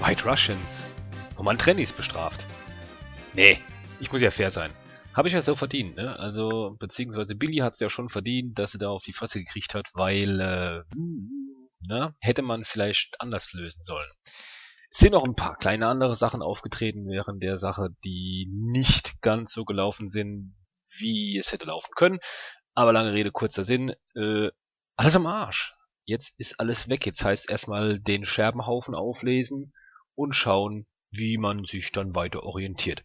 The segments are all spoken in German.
White Russians. Wo man Trannies bestraft. Nee, ich muss ja fair sein. Habe ich ja so verdient, ne? Also, beziehungsweise Billy hat es ja schon verdient, dass sie da auf die Fresse gekriegt hat, weil, hätte man vielleicht anders lösen sollen. Es sind noch ein paar kleine andere Sachen aufgetreten während der Sache, die nicht ganz so gelaufen sind, wie es hätte laufen können. Aber lange Rede, kurzer Sinn, alles am Arsch. Jetzt ist alles weg. Jetzt heißt erstmal den Scherbenhaufen auflesen und schauen, wie man sich dann weiter orientiert.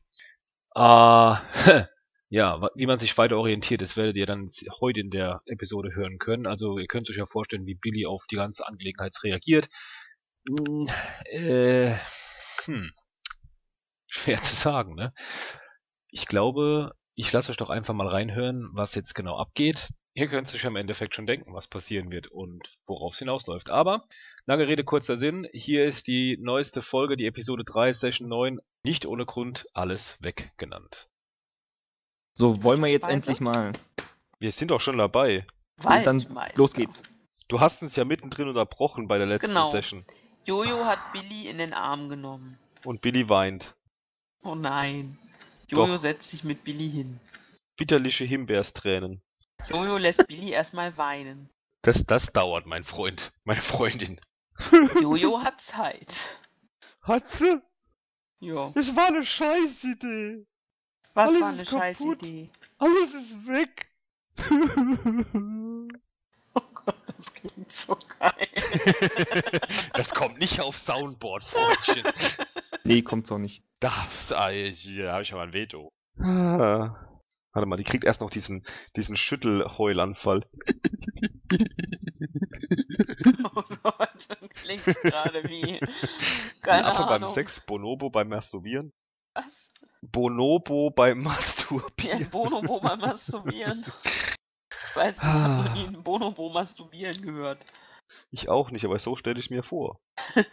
Ja, wie man sich weiter orientiert, das werdet ihr dann heute in der Episode hören können. Also ihr könnt euch ja vorstellen, wie Billy auf die ganze Angelegenheit reagiert. Schwer zu sagen, ne? Ich glaube, ich lasse euch doch einfach mal reinhören, was jetzt genau abgeht. Ihr könnt euch ja im Endeffekt schon denken, was passieren wird und worauf es hinausläuft. Aber, lange Rede, kurzer Sinn. Hier ist die neueste Folge, die Episode 3, Session 9. Nicht ohne Grund alles weg genannt. So, wollen wir jetzt endlich mal. Wir sind doch schon dabei. Dann los geht's. Du hast uns ja mittendrin unterbrochen bei der letzten Session. Jojo hat Billy in den Arm genommen. Und Billy weint. Oh nein. Jojo setzt sich mit Billy hin. Bitterliche Himbeerstränen. Jojo lässt Billy erstmal weinen. Das dauert, mein Freund. Meine Freundin. Jojo hat Zeit. Hat sie? Ja. Das war eine Scheißidee. Was war eine Scheißidee? Alles ist weg. Oh Gott, das klingt so geil. Das kommt nicht auf Soundboard, Freundchen. Nee, kommt's auch nicht. Da habe ich aber ein Veto. Warte mal, die kriegt erst noch diesen Schüttelheulanfall. Oh Gott, du klingst gerade wie... Keine Ahnung. Beim Sex, Bonobo beim Masturbieren. Was? Bonobo beim Masturbieren. Ja, Bonobo beim Masturbieren. Ich weiß nicht, ich habe noch nie einen Bonobo masturbieren gehört. Ich auch nicht, aber so stelle ich mir vor.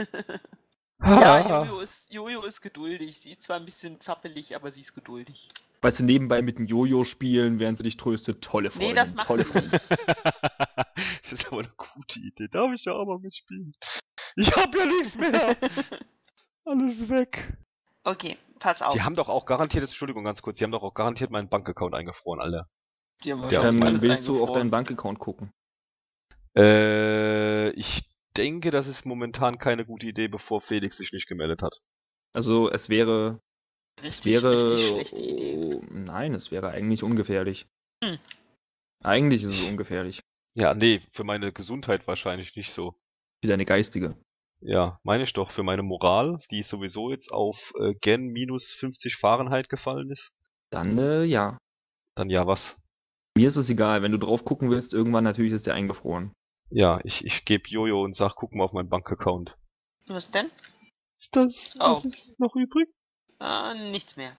Ja, Jojo ist geduldig. Sie ist zwar ein bisschen zappelig, aber sie ist geduldig. Weißt du, nebenbei mit dem Jojo spielen, während sie dich tröstet. Tolle Folge. Nee, das macht tolle sie nicht. Das ist aber eine gute Idee. Darf ich ja auch mal mitspielen? Ich hab ja nichts mehr. Alles weg. Okay, pass auf. Sie haben doch auch garantiert, Entschuldigung ganz kurz, Sie haben doch auch garantiert meinen Bankaccount eingefroren, Alter. Willst du auf deinen Bankaccount gucken? Ich denke, das ist momentan keine gute Idee, bevor Felix sich nicht gemeldet hat. Also es wäre... Richtig schlechte Idee. Nein, es wäre eigentlich ungefährlich. Eigentlich ist es ungefährlich. Ja, nee, für meine Gesundheit wahrscheinlich nicht so. Für deine geistige. Ja, meine ich doch, für meine Moral, die sowieso jetzt auf Gen minus 50 Fahrenheit gefallen ist. Dann, ja. Dann ja, was? Mir ist es egal, wenn du drauf gucken willst, irgendwann natürlich ist der eingefroren. Ja, ich gebe Jojo und sag, guck mal auf meinen Bankaccount. Was denn? Ist das? Was ist noch übrig? Nichts mehr.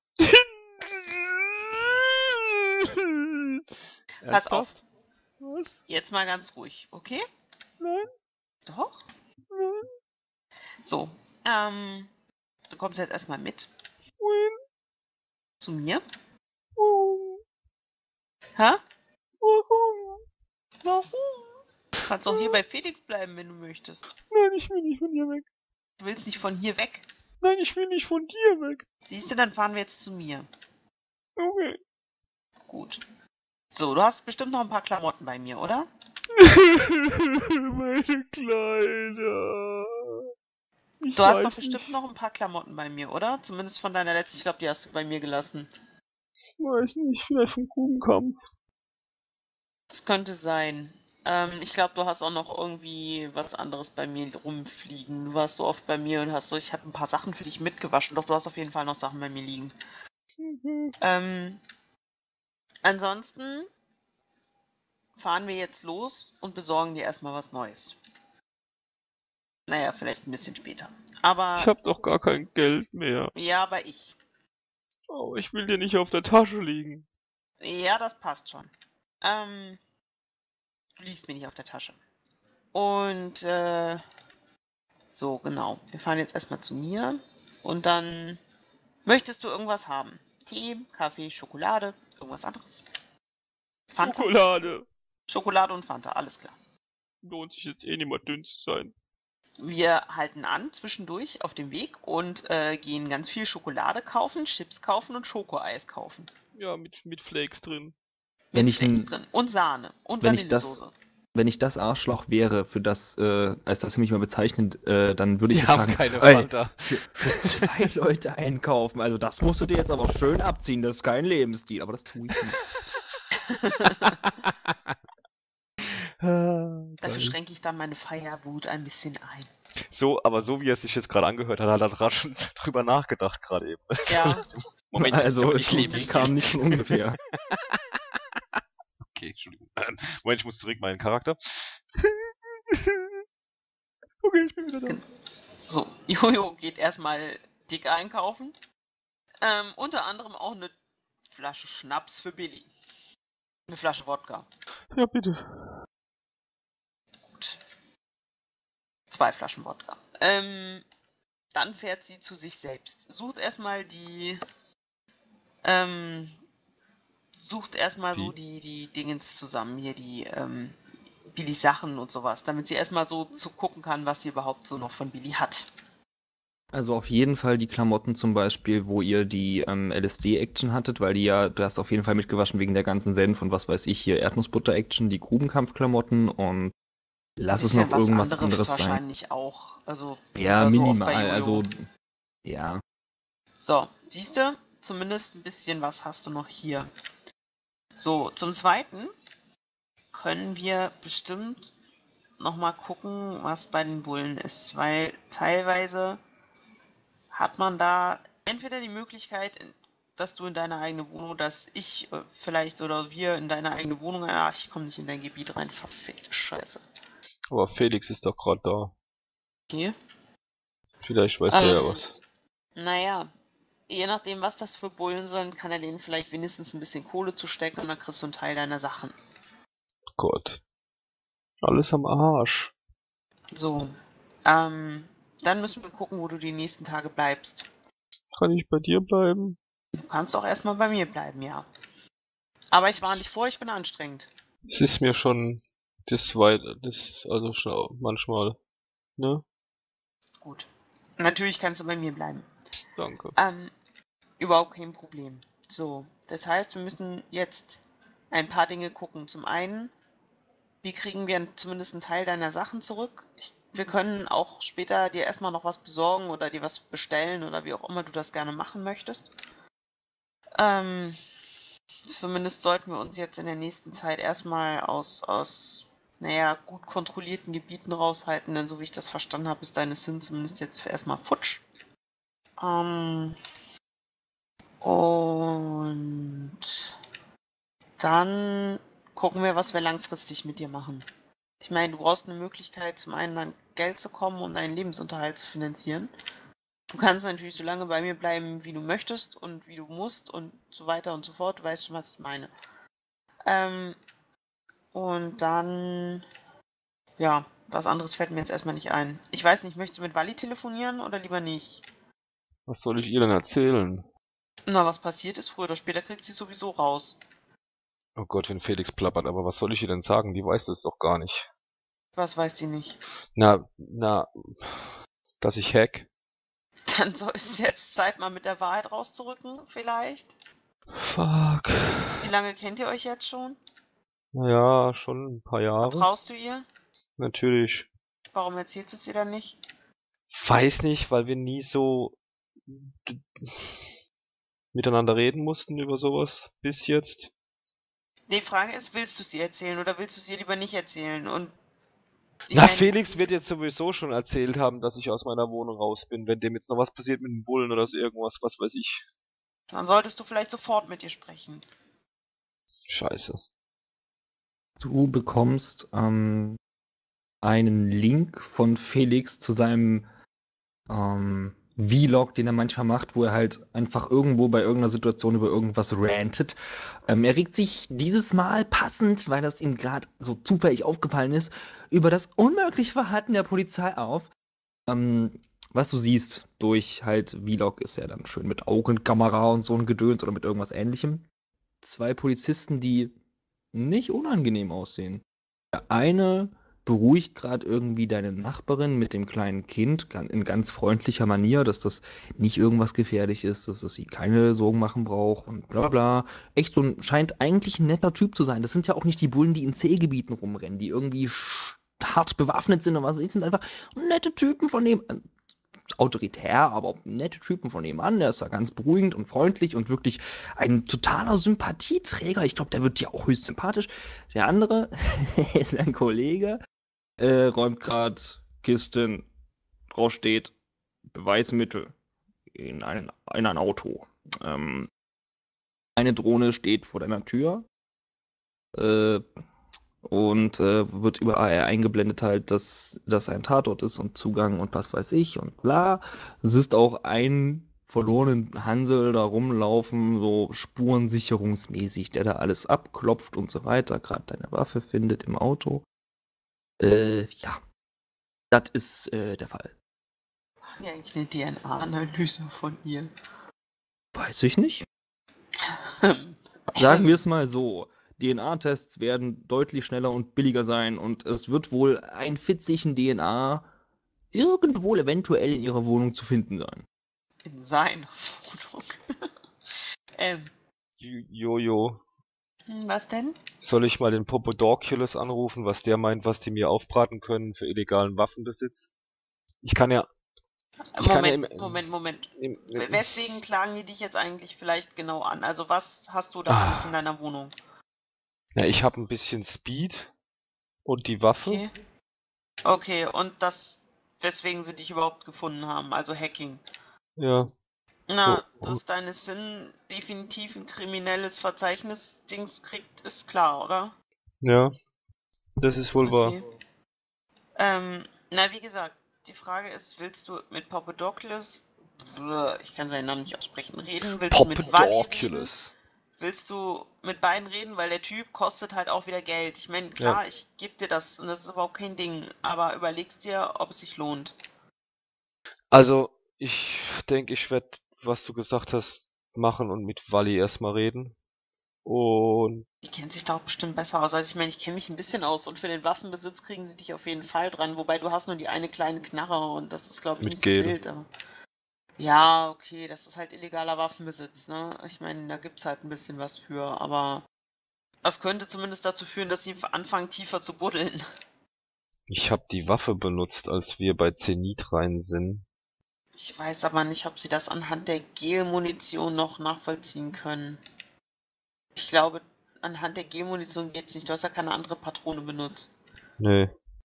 Pass auf. Was? Jetzt mal ganz ruhig, okay? Nein. Doch? Nein. So, du kommst jetzt erstmal mit. Nein. Zu mir. Warum? Hä? Warum? Warum? Du kannst auch hier bei Felix bleiben, wenn du möchtest. Nein, ich will nicht von hier weg. Du willst nicht von hier weg? Nein, ich will nicht von dir weg. Siehst du, dann fahren wir jetzt zu mir. Okay. Gut. So, du hast bestimmt noch ein paar Klamotten bei mir, oder? Meine Kleider. Du hast doch bestimmt noch ein paar Klamotten bei mir, oder? Zumindest von deiner letzten, ich glaube, die hast du bei mir gelassen. Ich weiß nicht, vielleicht vom Grubenkampf. Das könnte sein. Ich glaube, du hast auch noch irgendwie was anderes bei mir rumfliegen. Du warst so oft bei mir und hast so, ich habe ein paar Sachen für dich mitgewaschen. Doch, du hast auf jeden Fall noch Sachen bei mir liegen. Ansonsten fahren wir jetzt los und besorgen dir erstmal was Neues. Naja, vielleicht ein bisschen später. Aber... Ich hab doch gar kein Geld mehr. Ja, aber ich. Oh, ich will dir nicht auf der Tasche liegen. Ja, das passt schon. Du liegst mir nicht auf der Tasche. Und, so, genau. Wir fahren jetzt erstmal zu mir. Und dann möchtest du irgendwas haben? Tee, Kaffee, Schokolade, irgendwas anderes? Fanta? Schokolade. Schokolade und Fanta, alles klar. Lohnt sich jetzt eh nicht mehr dünn zu sein. wir halten an zwischendurch auf dem Weg und gehen ganz viel Schokolade kaufen, Chips kaufen und Schokoeis kaufen. Ja, mit Flakes drin. Wenn Mit ich Flakes ein- drin. Und Sahne. Und wenn ich Vanillesoße. Wenn ich das Arschloch wäre, für das, als das mich mal bezeichnet, dann würde ich Die jetzt haben sagen, keine ey, Fanta. für 2 Leute einkaufen. Also das musst du dir jetzt aber schön abziehen. Das ist kein Lebensstil. Aber das tue ich nicht. Dafür Geil. schränke ich dann meine Feierwut ein bisschen ein. Aber so wie er sich jetzt gerade angehört hat, hat er gerade schon drüber nachgedacht gerade eben. Ja. Moment, das ist Also aber es nicht leben. Lebensstil. kam nicht von ungefähr. Okay, Entschuldigung. Moment, ich muss zurück meinen Charakter. Okay, ich bin wieder da. So, Jojo geht erstmal dick einkaufen. Unter anderem auch eine Flasche Schnaps für Billy. Eine Flasche Wodka. Ja, bitte. Gut. 2 Flaschen Wodka. Dann fährt sie zu sich selbst. Sucht erstmal so die Dingens zusammen, hier die Billy Sachen und sowas, damit sie erstmal so gucken kann, was sie überhaupt so noch von Billy hat. Also auf jeden Fall die Klamotten zum Beispiel, wo ihr die LSD-Action hattet, weil du hast auf jeden Fall mitgewaschen wegen der ganzen Senf und was weiß ich hier, Erdnussbutter-Action, die Grubenkampfklamotten und lass es noch was irgendwas anderes sein. wahrscheinlich auch. Also Ja, oder so oft bei minimal, Jojo. also ja. So, siehst du? Zumindest ein bisschen was hast du noch hier. So, zum Zweiten können wir bestimmt nochmal gucken, was bei den Bullen ist, weil teilweise hat man da entweder die Möglichkeit, dass du in deine eigene Wohnung, dass ich vielleicht oder wir in deine eigene Wohnung, ach, ich komme nicht in dein Gebiet rein, verfickte Scheiße. Aber Felix ist doch gerade da. Okay. Vielleicht weiß der ja was. Naja, je nachdem, was das für Bullen sind, kann er denen vielleicht wenigstens ein bisschen Kohle zustecken und dann kriegst du einen Teil deiner Sachen. Gott. Alles am Arsch. So, dann müssen wir gucken, wo du die nächsten Tage bleibst. Kann ich bei dir bleiben? Du kannst auch erstmal bei mir bleiben, ja. Aber ich warne dich vor, ich bin anstrengend. Es ist mir schon also schon manchmal, ne? Gut. Natürlich kannst du bei mir bleiben. Danke. Überhaupt kein Problem. So, das heißt, wir müssen jetzt ein paar Dinge gucken. Zum einen, wie kriegen wir zumindest einen Teil deiner Sachen zurück? Wir können auch später dir erstmal noch was besorgen oder dir was bestellen oder wie auch immer du das gerne machen möchtest. Zumindest sollten wir uns jetzt in der nächsten Zeit erstmal aus gut kontrollierten Gebieten raushalten, denn so wie ich das verstanden habe, ist deine Sinn zumindest jetzt erstmal futsch. Und dann gucken wir, was wir langfristig mit dir machen. Ich meine, du brauchst eine Möglichkeit, zum einen an Geld zu kommen, um deinen Lebensunterhalt zu finanzieren. Du kannst natürlich so lange bei mir bleiben, wie du möchtest und wie du musst und so weiter und so fort. Du weißt schon, was ich meine. Und dann, ja, was anderes fällt mir jetzt erstmal nicht ein. Ich weiß nicht, möchtest du mit Wally telefonieren oder lieber nicht? Was soll ich ihr denn erzählen? Na, was passiert ist, früher oder später kriegt sie sowieso raus. Oh Gott, wenn Felix plappert, aber was soll ich ihr denn sagen? Die weiß das doch gar nicht. Was weiß sie nicht? Na, dass ich hack? Dann ist es jetzt Zeit, mal mit der Wahrheit rauszurücken, vielleicht? Fuck. Wie lange kennt ihr euch jetzt schon? Naja, schon ein paar Jahre. Vertraust du ihr? Natürlich. Warum erzählst du es ihr dann nicht? Weiß nicht, weil wir nie so miteinander reden mussten über sowas bis jetzt. Die Frage ist, willst du es ihr erzählen oder willst du es ihr lieber nicht erzählen? Und Felix wird jetzt sowieso schon erzählt haben, dass ich aus meiner Wohnung raus bin, wenn dem jetzt noch was passiert mit dem Bullen oder so irgendwas, was weiß ich. Dann solltest du vielleicht sofort mit ihr sprechen. Scheiße. Du bekommst einen Link von Felix zu seinem Vlog, den er manchmal macht, wo er halt einfach irgendwo bei irgendeiner Situation über irgendwas rantet. Er regt sich dieses Mal passend, weil das ihm gerade so zufällig aufgefallen ist, über das unmögliche Verhalten der Polizei auf. Was du siehst durch halt Vlog ist ja dann schön mit Augenkamera und so ein Gedöns oder mit irgendwas Ähnlichem. 2 Polizisten, die nicht unangenehm aussehen. Der eine beruhigt gerade irgendwie deine Nachbarin mit dem kleinen Kind in ganz freundlicher Manier, dass das nicht irgendwas gefährlich ist, dass es sie keine Sorgen machen braucht und bla bla. Echt scheint eigentlich ein netter Typ zu sein. Das sind ja auch nicht die Bullen, die in C-Gebieten rumrennen, die irgendwie hart bewaffnet sind und was weiß ich, sind einfach nette Typen von dem, autoritär, aber nette Typen von dem an. Der ist da ganz beruhigend und freundlich und wirklich ein totaler Sympathieträger. Ich glaube, der wird dir auch höchst sympathisch. Der andere ist ein Kollege, räumt gerade Kisten, drauf steht Beweismittel in ein Auto. Eine Drohne steht vor deiner Tür und wird überall eingeblendet halt, dass das ein Tatort ist und Zugang und was weiß ich und bla. Es ist auch ein verlorenen Hansel da rumlaufen, so spurensicherungsmäßig, der da alles abklopft und so weiter, gerade deine Waffe findet im Auto. Ja, das ist der Fall. Machen wir eigentlich eine DNA-Analyse von ihr? Weiß ich nicht. Sagen wir es mal so. DNA-Tests werden deutlich schneller und billiger sein und es wird wohl ein Fitzelchen DNA irgendwo eventuell in ihrer Wohnung zu finden sein. In seiner Wohnung. Jojo, Was denn? soll ich mal den Popodorculus anrufen, was der meint, was die mir aufbraten können für illegalen Waffenbesitz? Ich kann ja... Moment. Weswegen klagen die dich jetzt eigentlich vielleicht genau an? Also was hast du da alles in deiner Wohnung? Ja, ich habe ein bisschen Speed und die Waffe. Okay, und weswegen sie dich überhaupt gefunden haben, also Hacking. Ja. Na, Oh. dass deine Sinn definitiv ein kriminelles Verzeichnis-Dings kriegt, ist klar, oder? Ja, das ist wohl wahr. Na, wie gesagt, die Frage ist, willst du mit Papadopoulos, ich kann seinen Namen nicht aussprechen, reden? Willst du mit Wally reden? Popodorculus. Willst du mit beiden reden? Weil der Typ kostet halt auch wieder Geld. Ich meine, klar, ich gebe dir das und das ist überhaupt kein Ding, aber überlegst dir, ob es sich lohnt. Also, ich denke, ich werde, was du gesagt hast, machen und mit Wally erstmal reden. Und Die kennt sich da auch bestimmt besser aus. Also ich meine, ich kenne mich ein bisschen aus und für den Waffenbesitz kriegen sie dich auf jeden Fall dran. Wobei du hast nur die eine kleine Knarre und das ist, glaube ich, Mit nicht so Gel. wild. Aber ja, okay, das ist halt illegaler Waffenbesitz, ne? Ich meine, da gibt's halt ein bisschen was für, aber das könnte zumindest dazu führen, dass sie anfangen, tiefer zu buddeln. ich habe die Waffe benutzt, als wir bei Zenit rein sind. Ich weiß aber nicht, ob sie das anhand der Gelmunition noch nachvollziehen können. Ich glaube, anhand der Gelmunition geht's nicht. Du hast ja keine andere Patrone benutzt. Nö.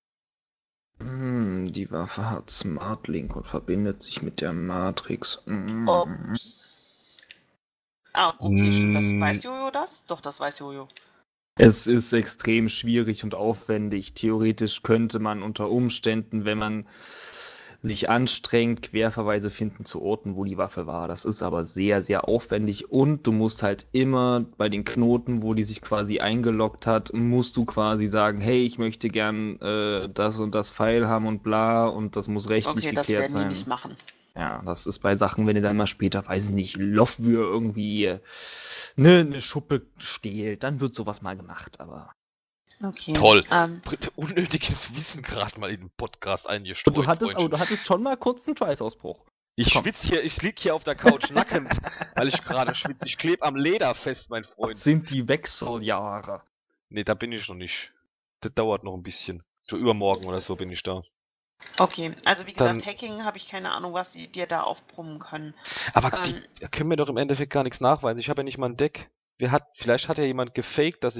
Die Waffe hat Smartlink und verbindet sich mit der Matrix. Ups. Ah, okay, stimmt. Das weiß Jojo das? Doch, das weiß Jojo. Es ist extrem schwierig und aufwendig. Theoretisch könnte man unter Umständen, wenn man sich anstrengt, Querverweise finden zu Orten, wo die Waffe war. Das ist aber sehr, sehr aufwendig und du musst halt immer bei den Knoten, wo die sich quasi eingeloggt hat, musst du quasi sagen, hey, ich möchte gern das und das File haben und bla und das muss rechtlich Okay, das geklärt werden die sein. nicht machen. Ja, das ist bei Sachen, wenn ihr dann mal später, weiß ich nicht, Lofwür irgendwie eine Schuppe stehlt, dann wird sowas mal gemacht, aber. Okay. Toll. Unnötiges Wissen gerade mal in den Podcast eingestreut. Du hattest schon mal kurz einen Schweißausbruch. Ich schwitze hier, ich lieg hier auf der Couch nackend, weil ich gerade schwitze. Ich klebe am Leder fest, mein Freund. Das sind die Wechseljahre. Nee, da bin ich noch nicht. Das dauert noch ein bisschen. So übermorgen oder so bin ich da. Okay, also wie gesagt, Dann- Hacking habe ich keine Ahnung, was sie dir da aufbrummen können. Aber da können wir doch im Endeffekt gar nichts nachweisen. Ich habe ja nicht mal ein Deck. Vielleicht hat ja jemand gefaked, dass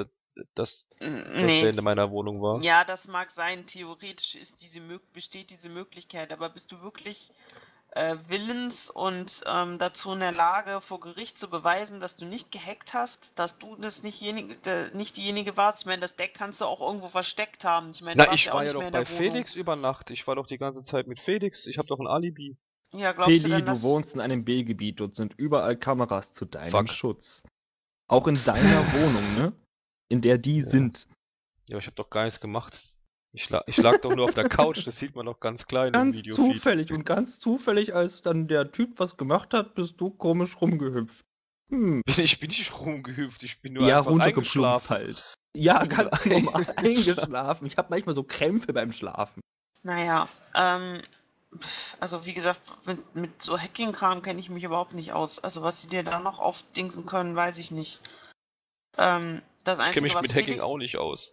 Nee. der in meiner Wohnung war. Ja, das mag sein. Theoretisch besteht diese Möglichkeit, aber bist du wirklich willens und dazu in der Lage, vor Gericht zu beweisen, dass du nicht gehackt hast, dass du das nicht diejenige warst? Ich meine, das Deck kannst du auch irgendwo versteckt haben. Ich meine, du Na, warst ich ja auch war ja nicht doch mehr in bei der Wohnung. Felix über Nacht. Ich war doch die ganze Zeit mit Felix. Ich habe doch ein Alibi. Ja, glaubst du Feli, dann, du dass... wohnst in einem B-Gebiet, dort sind überall Kameras zu deinem Fuck. Schutz. Auch in deiner Wohnung, ne? In der die sind. Ja, ich habe doch gar nichts gemacht. Ich lag doch nur auf der Couch. Das sieht man doch ganz klein im Ganz Videofeed. zufällig und ganz zufällig, als dann der Typ was gemacht hat, bist du komisch rumgehüpft. Bin ich nicht rumgehüpft. Ich bin nur Ja, einfach runtergeplumpst eingeschlafen. halt. Ja, ganz normal eingeschlafen. Ich habe manchmal so Krämpfe beim Schlafen. Naja, also wie gesagt, mit so Hacking-Kram kenne ich mich überhaupt nicht aus. Also was sie dir da noch aufdingsen können, weiß ich nicht. Das Ich kenne Einzige, mich was mit Hacking Felix... auch nicht aus.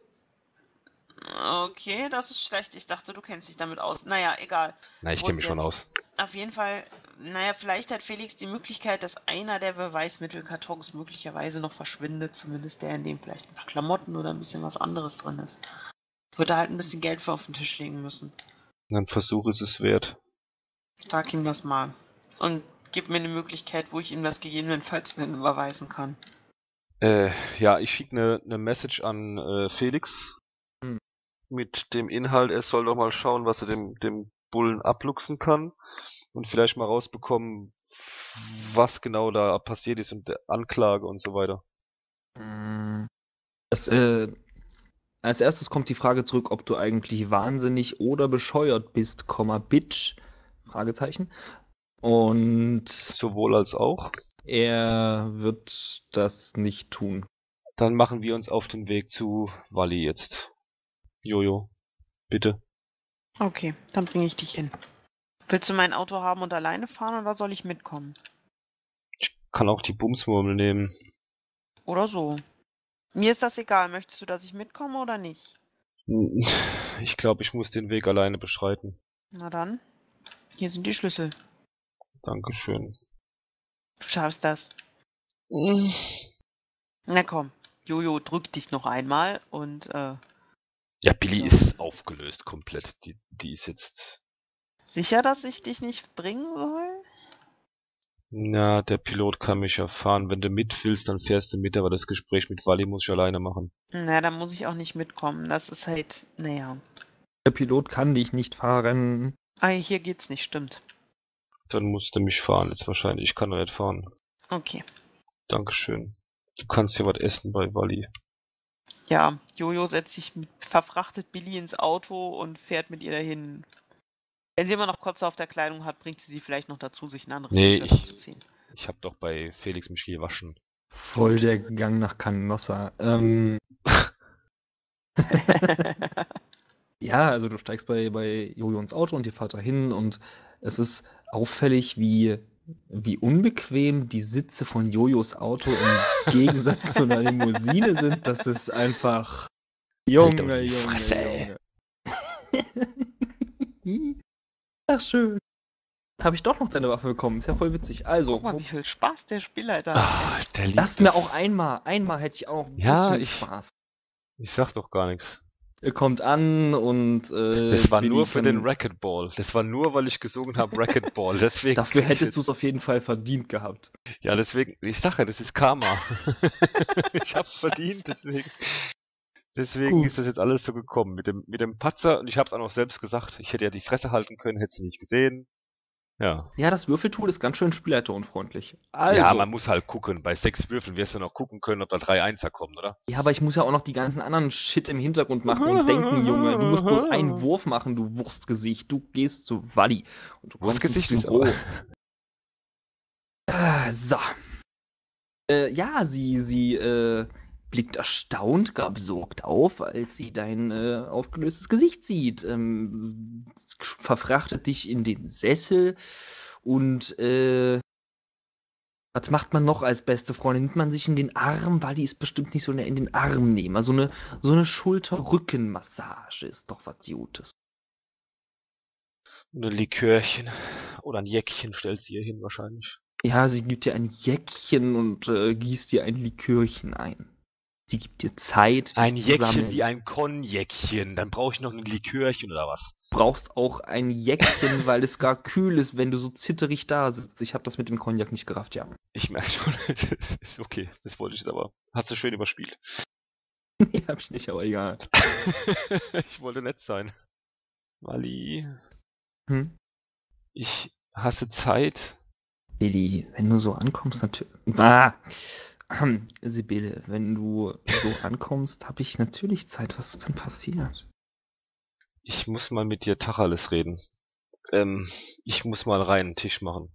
Okay, das ist schlecht. Ich dachte, du kennst dich damit aus. Naja, egal. Na, ich Wo kenne ist mich schon jetzt? aus. Auf jeden Fall, naja, vielleicht hat Felix die Möglichkeit, dass einer der Beweismittelkartons möglicherweise noch verschwindet. Zumindest der, in dem vielleicht ein paar Klamotten oder ein bisschen was anderes drin ist. Wird er halt ein bisschen Geld für auf den Tisch legen müssen. Ein Versuch ist es wert. Sag ihm das mal. Und gib mir eine Möglichkeit, wo ich ihm das gegebenenfalls dann überweisen kann. Ja, ich schicke eine Message an Felix Hm. mit dem Inhalt, er soll doch mal schauen, was er dem Bullen abluchsen kann und vielleicht mal rausbekommen, was genau da passiert ist und der Anklage und so weiter. Das, als erstes kommt die Frage zurück, ob du eigentlich wahnsinnig oder bescheuert bist, Bitch, Fragezeichen. Und Sowohl als auch. er wird das nicht tun. Dann machen wir uns auf den Weg zu Wally jetzt. Jojo, bitte. Okay, dann bringe ich dich hin. Willst du mein Auto haben und alleine fahren oder soll ich mitkommen? Ich kann auch die Bumsmurmel nehmen. Oder so. Mir ist das egal. Möchtest du, dass ich mitkomme oder nicht? Ich glaube, ich muss den Weg alleine beschreiten. Na dann, hier sind die Schlüssel. Dankeschön. Du schaffst das. Na komm, Jojo, drück dich noch einmal und Ja, Billy Ja. ist aufgelöst komplett. Die ist jetzt... sicher, dass ich dich nicht bringen soll? Na, der Pilot kann mich ja fahren. Wenn du mit willst, dann fährst du mit, aber das Gespräch mit Wally muss ich alleine machen. Na, dann muss ich auch nicht mitkommen. Das ist halt, naja. Der Pilot kann dich nicht fahren. Ah, hier geht's nicht, stimmt. Dann musst du mich fahren jetzt wahrscheinlich. Ich kann doch nicht fahren. Okay. Dankeschön. Du kannst ja was essen bei Wally. Ja, Jojo setzt sich, verfrachtet Billy ins Auto und fährt mit ihr dahin. Wenn sie immer noch Kotze auf der Kleidung hat, bringt sie vielleicht noch dazu, sich ein anderes Nee, T-Shirt anzuziehen. Ich habe doch bei Felix mich gewaschen. Voll der Gang nach Canossa. Ja, also du steigst bei Jojo ins Auto und ihr fahrt da hin und es ist auffällig, wie unbequem die Sitze von Jojos Auto im Gegensatz zu einer Limousine sind. Das ist einfach... Halt doch Junge, die Junge, Fresse, ey. Junge. Ach, schön. Habe ich doch noch deine Waffe bekommen. Ist ja voll witzig. Also, Guck mal, wie viel Spaß der Spielleiter Ah, hat. Echt. der liebt lasst mir das. auch einmal hätte ich auch ein Ja, bisschen ich- Spaß. Ich sag doch gar nichts. Er kommt an und Das war Billy nur für kann- den Racquetball. Das war nur, weil ich gesungen habe Racquetball. Deswegen. Dafür hättest du es auf jeden Fall verdient gehabt. Ja, deswegen. Ich sag ja, das ist Karma. Ich hab's verdient, deswegen. Deswegen Gut. ist das jetzt alles so gekommen. Mit dem Patzer, und ich hab's auch noch selbst gesagt, ich hätte ja die Fresse halten können, hätte sie nicht gesehen. Ja. Ja, das Würfeltool ist ganz schön spielleiterunfreundlich. Also, Ja, man muss halt gucken. Bei 6 Würfeln wirst du noch gucken können, ob da 3 Einser kommen, oder? ja, aber ich muss ja auch noch die ganzen anderen Shit im Hintergrund machen und denken, Junge. Du musst bloß einen Wurf machen, du Wurstgesicht. Du gehst zu Wally. Und du kommst Wurstgesicht ins ist Büro. aber... So. Ja, sie blickt erstaunt, gar besorgt auf, als sie dein aufgelöstes Gesicht sieht. Verfrachtet dich in den Sessel und was macht man noch als beste Freundin? Nimmt man sich in den Arm, weil die ist bestimmt nicht so in den Arm nehmen. Also so eine Schulter-Rücken-Massage ist doch was Gutes. Ein Likörchen oder ein Jäckchen stellt sie ihr hin wahrscheinlich. Ja, sie gibt dir ein Jäckchen und gießt dir ein Likörchen ein. Sie gibt dir Zeit, dich Ein zu Jäckchen sammeln. wie ein Konjäckchen. Dann brauche ich noch ein Likörchen oder was? Du brauchst auch ein Jäckchen, weil es gar kühl ist, wenn du so zitterig da sitzt. Ich habe das mit dem Cognac nicht gerafft, ja. Ich merke schon, ist okay, das wollte ich jetzt aber. Hat sie schön überspielt. Nee, hab ich nicht, aber egal. Ich wollte nett sein. Wally, Hm? ich hasse Zeit. Billy, wenn du so ankommst, natürlich. Ah! Sibylle, wenn du so ankommst, habe ich natürlich Zeit. Was ist denn passiert? Ich muss mal mit dir Tacheles reden. Ich muss mal rein einen Tisch machen.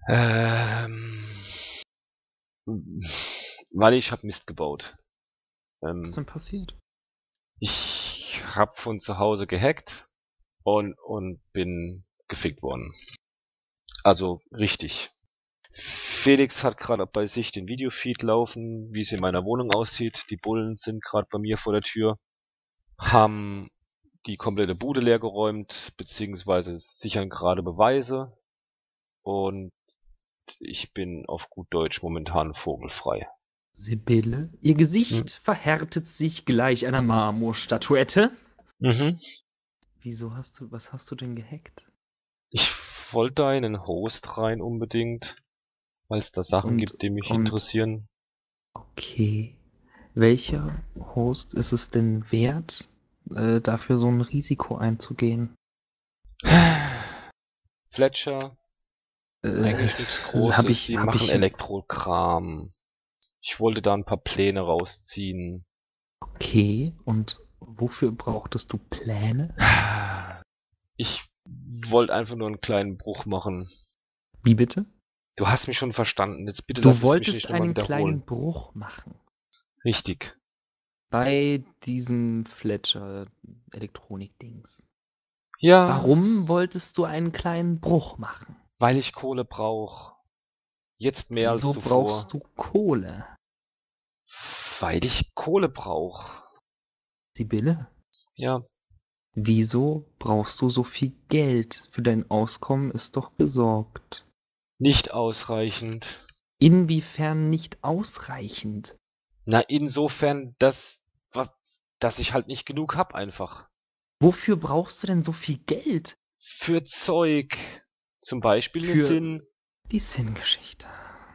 Wally, ich hab Mist gebaut. Was ist denn passiert? Ich hab von zu Hause gehackt und bin gefickt worden. Also richtig. Felix hat gerade bei sich den Videofeed laufen, wie es in meiner Wohnung aussieht. Die Bullen sind gerade bei mir vor der Tür, haben die komplette Bude leer geräumt, beziehungsweise sichern gerade Beweise. Und ich bin auf gut Deutsch momentan vogelfrei. Sibylle, ihr Gesicht verhärtet sich gleich einer Marmorstatuette. Mhm. Was hast du denn gehackt? Ich wollte da in einen Host rein unbedingt, weil es da Sachen gibt, die mich interessieren. Okay. Welcher Host ist es denn wert, dafür so ein Risiko einzugehen? Fletcher, eigentlich nichts Großes, die machen Elektrokram. Ich wollte da ein paar Pläne rausziehen. Okay, und wofür brauchtest du Pläne? Ich wollte einfach nur einen kleinen Bruch machen. Wie bitte? Du hast mich schon verstanden, jetzt bitte Du lass es mich wolltest nicht nochmal einen wiederholen. kleinen Bruch machen. Richtig. Bei diesem Fletcher-Elektronik-Dings. Ja. Warum wolltest du einen kleinen Bruch machen? Weil ich Kohle brauche. Jetzt mehr als Wieso zuvor. brauchst du Kohle? Weil ich Kohle brauche. Sibylle? Ja. Wieso brauchst du so viel Geld? Für dein Auskommen ist doch gesorgt. Nicht ausreichend. Inwiefern nicht ausreichend? Na, insofern, dass ich halt nicht genug hab einfach. Wofür brauchst du denn so viel Geld? Für Zeug. Zum Beispiel eine Sinn. Die Sinngeschichte.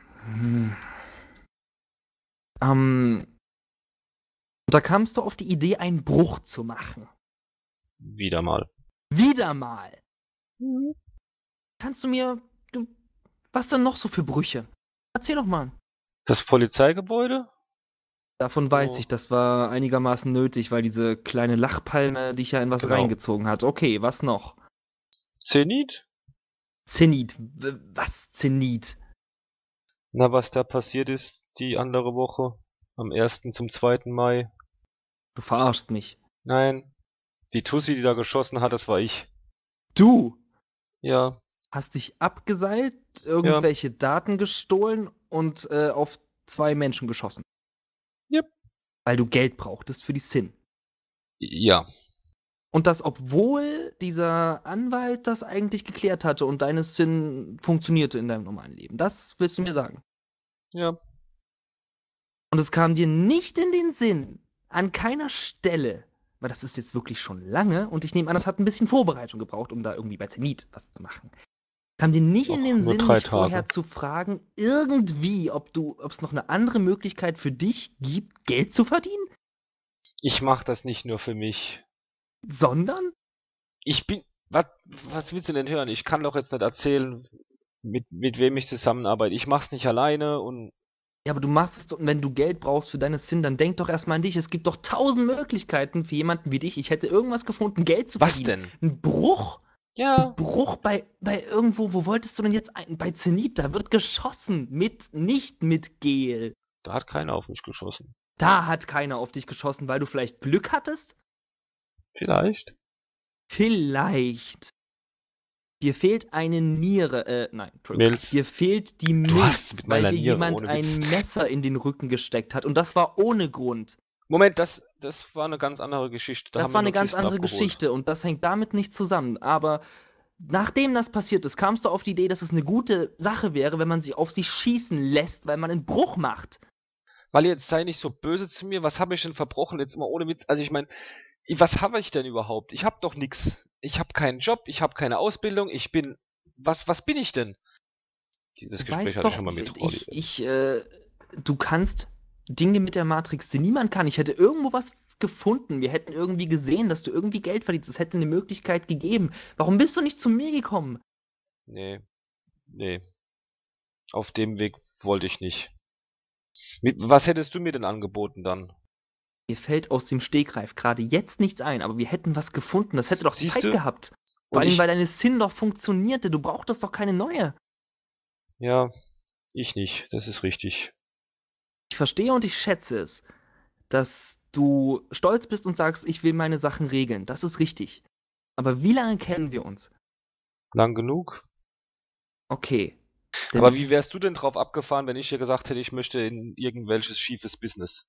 Da kamst du auf die Idee, einen Bruch zu machen. Wieder mal. Wieder mal. Kannst du mir... Was denn noch so für Brüche? Erzähl doch mal. Das Polizeigebäude? Davon weiß ich, das war einigermaßen nötig, weil diese kleine Lachpalme dich ja in was reingezogen hat. Okay, was noch? Zenit? Zenit. Was Zenit? Na, was da passiert ist die andere Woche. Am 1. zum 2. Mai. Du verarschst mich. Nein. Die Tussi, die da geschossen hat, das war ich. Du? Ja. Hast dich abgeseilt, irgendwelche Daten gestohlen und auf 2 Menschen geschossen. Yep. Weil du Geld brauchtest für die Sin. Ja. Und das, obwohl dieser Anwalt das eigentlich geklärt hatte und deine Sin funktionierte in deinem normalen Leben. Das willst du mir sagen? Ja. Und es kam dir nicht in den Sinn, an keiner Stelle, weil das ist jetzt wirklich schon lange und ich nehme an, das hat ein bisschen Vorbereitung gebraucht, um da irgendwie bei Zenit was zu machen. Kam dir nicht in den Sinn, mich vorher zu fragen, irgendwie, ob es noch eine andere Möglichkeit für dich gibt, Geld zu verdienen? Ich mach das nicht nur für mich. Sondern? Was willst du denn hören? Ich kann doch jetzt nicht erzählen, mit wem ich zusammenarbeite. Ich mach's nicht alleine und... Ja, aber du machst es doch, und wenn du Geld brauchst für deine Sin, dann denk doch erstmal an dich. Es gibt doch 1000 Möglichkeiten für jemanden wie dich. Ich hätte irgendwas gefunden, Geld zu verdienen. Was denn? Ein Bruch? Ja. Ein Bruch bei irgendwo, wo wolltest du denn jetzt bei Zenit? Da wird geschossen, nicht mit Gel. Da hat keiner auf mich geschossen. Da hat keiner auf dich geschossen, weil du vielleicht Glück hattest? Vielleicht. Vielleicht. Dir fehlt eine Niere, nein, Entschuldigung. Milz. Dir fehlt die Milz, weil dir jemand ein Messer in den Rücken gesteckt hat. Und das war ohne Grund. Moment, das war eine ganz andere Geschichte. Das war eine ganz andere Geschichte und das hängt damit nicht zusammen. Aber nachdem das passiert ist, kamst du auf die Idee, dass es eine gute Sache wäre, wenn man sie auf sich schießen lässt, weil man einen Bruch macht. Weil jetzt sei nicht so böse zu mir. Was habe ich denn verbrochen? Jetzt mal ohne Witz. Also ich meine, was habe ich denn überhaupt? Ich habe doch nichts. Ich habe keinen Job, ich habe keine Ausbildung, ich bin... Was bin ich denn? Dieses Gespräch hatte ich schon mal mit Rolli. Du kannst Dinge mit der Matrix, die niemand kann. Ich hätte irgendwo was gefunden. Wir hätten irgendwie gesehen, dass du irgendwie Geld verdienst. Es hätte eine Möglichkeit gegeben. Warum bist du nicht zu mir gekommen? Nee. Auf dem Weg wollte ich nicht. Was hättest du mir denn angeboten dann? Mir fällt aus dem Stegreif gerade jetzt nichts ein, aber wir hätten was gefunden. Das hätte doch Zeit gehabt. Vor allem, weil deine Sin doch funktionierte. Du brauchtest doch keine neue. Ja, ich nicht. Das ist richtig. Ich verstehe und ich schätze es. dass du stolz bist und sagst, ich will meine Sachen regeln. Das ist richtig. Aber wie lange kennen wir uns? Lang genug? Okay. Aber wie wärst du denn drauf abgefahren, wenn ich dir gesagt hätte, ich möchte in irgendwelches schiefes Business?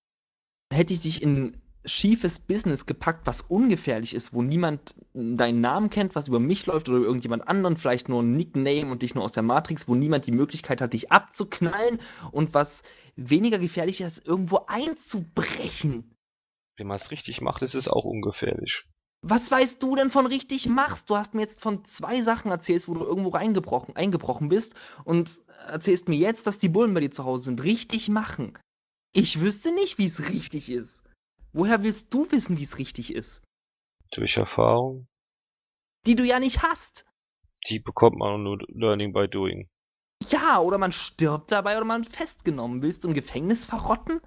Hätte ich dich in schiefes Business gepackt, was ungefährlich ist, wo niemand deinen Namen kennt, was über mich läuft oder über irgendjemand anderen, vielleicht nur ein Nickname und dich nur aus der Matrix, wo niemand die Möglichkeit hat, dich abzuknallen und was weniger gefährlich ist, irgendwo einzubrechen. Wenn man es richtig macht, ist es auch ungefährlich. Was weißt du denn von richtig machst? Du hast mir jetzt von 2 Sachen erzählt, wo du irgendwo eingebrochen bist und erzählst mir jetzt, dass die Bullen bei dir zu Hause sind. Richtig machen. Ich wüsste nicht, wie es richtig ist. Woher willst du wissen, wie es richtig ist? Durch Erfahrung, Die du ja nicht hast. die bekommt man nur Learning by Doing. Ja, oder man stirbt dabei oder man wird festgenommen. Willst du im Gefängnis verrotten?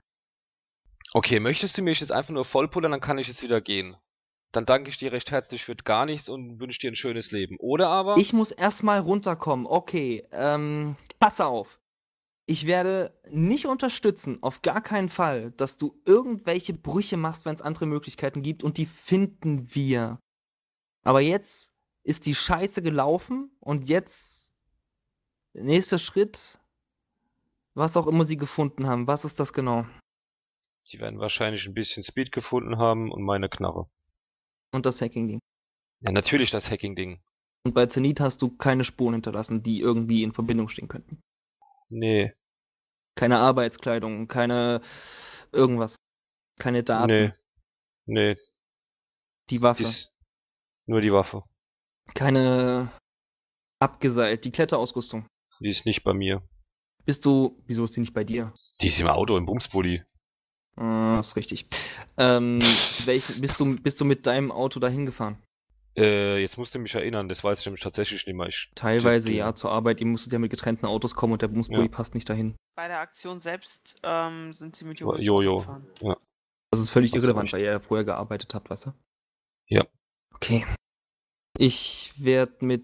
Okay, möchtest du mich jetzt einfach nur vollpullern, dann kann ich jetzt wieder gehen. Dann danke ich dir recht herzlich für gar nichts und wünsche dir ein schönes Leben. Oder aber... Ich muss erstmal runterkommen. Okay, pass auf. Ich werde nicht unterstützen, auf gar keinen Fall, dass du irgendwelche Brüche machst, wenn es andere Möglichkeiten gibt und die finden wir. Aber jetzt ist die Scheiße gelaufen und jetzt nächster Schritt, was auch immer sie gefunden haben. Was ist das genau? Sie werden wahrscheinlich ein bisschen Speed gefunden haben und meine Knarre. Und das Hacking-Ding. Ja, natürlich das Hacking-Ding. Und bei Zenit hast du keine Spuren hinterlassen, die irgendwie in Verbindung stehen könnten. Nee, Keine Arbeitskleidung, keine irgendwas. Keine Daten. nee, Die Waffe. nur die Waffe. Keine abgeseilt. Die Kletterausrüstung. Die ist nicht bei mir. Wieso ist die nicht bei dir? Die ist im Auto, im Bumsbully. Das ist richtig. Bist du mit deinem Auto dahin gefahren? Jetzt musst du mich erinnern, das weiß ich nämlich tatsächlich nicht mehr. Teilweise ja, zur Arbeit. Ihr musstet ja mit getrennten Autos kommen und der Bumsbully passt nicht dahin. Bei der Aktion selbst sind sie mit Jojo. gefahren. Ja. Das ist völlig Hast irrelevant, recht. weil ihr ja vorher gearbeitet habt, weißt du? Ja. Okay. Ich werde mit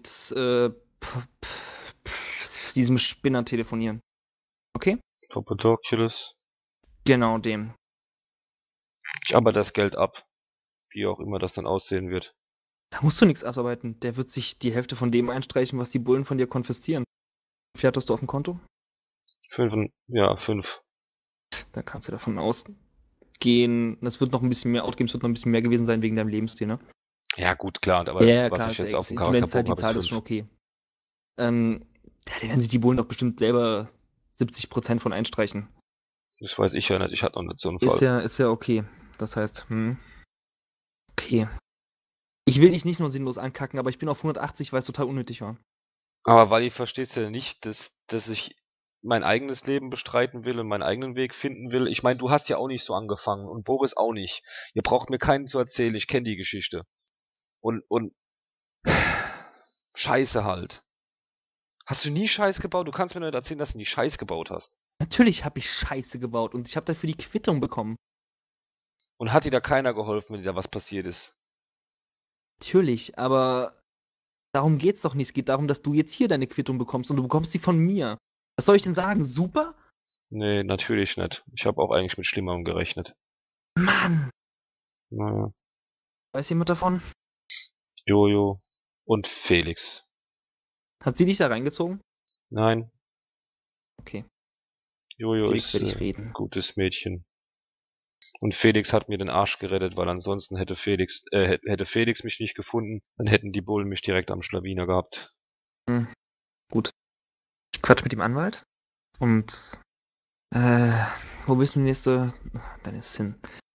diesem Spinner telefonieren. Okay? Papadopoulos. Genau dem. Ich arbeite das Geld ab. Wie auch immer das dann aussehen wird. Da musst du nichts abarbeiten. Der wird sich die Hälfte von dem einstreichen, was die Bullen von dir konfiszieren. Wie viel hattest du auf dem Konto? 5. Da kannst du davon ausgehen. Das wird noch ein bisschen mehr ausgeben, es wird noch ein bisschen mehr gewesen sein wegen deinem Lebensstil, ne? Ja, gut, klar. Aber Ja, was klar, ich jetzt auf dem du nennst halt die Charakterbogen Zahl, habe, ist ist schon 5. okay. Da werden sich die Bullen doch bestimmt selber 70% von einstreichen. Das weiß ich ja nicht. Ich hatte noch nicht so einen Fall. Ist ja okay. Das heißt, okay. Ich will dich nicht nur sinnlos ankacken, aber ich bin auf 180, weil es total unnötig war. Aber Wally, verstehst du denn nicht, dass ich mein eigenes Leben bestreiten will und meinen eigenen Weg finden will? Ich meine, du hast ja auch nicht so angefangen und Boris auch nicht. Ihr braucht mir keinen zu erzählen, ich kenne die Geschichte. Und Scheiße halt. Hast du nie Scheiß gebaut? Du kannst mir nicht erzählen, dass du nie Scheiß gebaut hast. Natürlich habe ich Scheiße gebaut und ich habe dafür die Quittung bekommen. Und hat dir da keiner geholfen, wenn dir da was passiert ist? Natürlich, aber darum geht's doch nicht. Es geht darum, dass du jetzt hier deine Quittung bekommst und du bekommst sie von mir. Was soll ich denn sagen? Super? Nee, natürlich nicht. Ich habe auch eigentlich mit Schlimmerem gerechnet. Mann! Naja. Weiß jemand davon? Jojo und Felix. Hat sie dich da reingezogen? Nein, Okay. Jojo Felix ist will ich ein reden. gutes Mädchen. Und Felix hat mir den Arsch gerettet, weil ansonsten hätte Felix mich nicht gefunden, dann hätten die Bullen mich direkt am Schlawiner gehabt. Gut. Ich quatsch mit dem Anwalt. Und wo bist du Deine Sinn.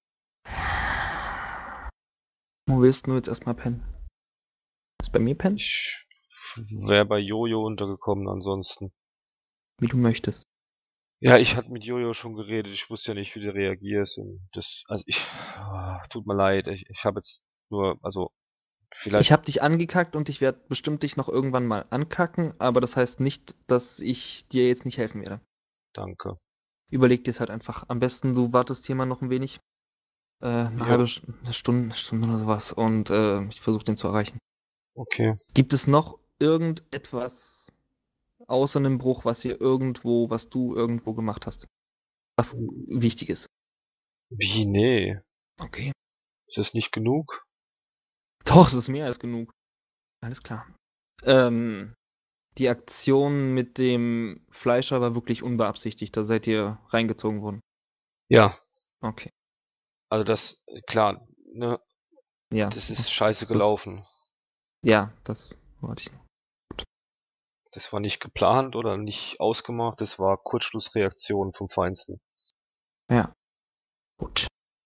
Wo willst du jetzt erstmal pennen? Ist bei mir pennen? Ich wäre bei Jojo untergekommen ansonsten. Wie du möchtest. Ja, ich hatte mit Jojo schon geredet, ich wusste ja nicht, wie du reagierst und tut mir leid, ich habe jetzt nur, also, vielleicht, Ich habe dich angekackt und ich werde bestimmt dich noch irgendwann mal ankacken, aber das heißt nicht, dass ich dir jetzt nicht helfen werde. danke. Überleg dir es halt einfach. Am besten, du wartest hier mal noch ein wenig. Eine Jo. halbe Stunde oder sowas und ich versuche den zu erreichen. Okay. Gibt es noch irgendetwas außer einem Bruch, was du irgendwo gemacht hast? Was wichtig ist? Wie, nee. Okay. Ist das nicht genug? Doch, es ist mehr als genug. Alles klar. Die Aktion mit dem Fleischer war wirklich unbeabsichtigt. Da seid ihr reingezogen worden. Ja, Okay. also das, klar, ne, Ja. das ist scheiße Das ist- gelaufen. Ja, das wollte ich noch. Das war nicht geplant oder nicht ausgemacht, das war Kurzschlussreaktion vom Feinsten. Ja. Gut.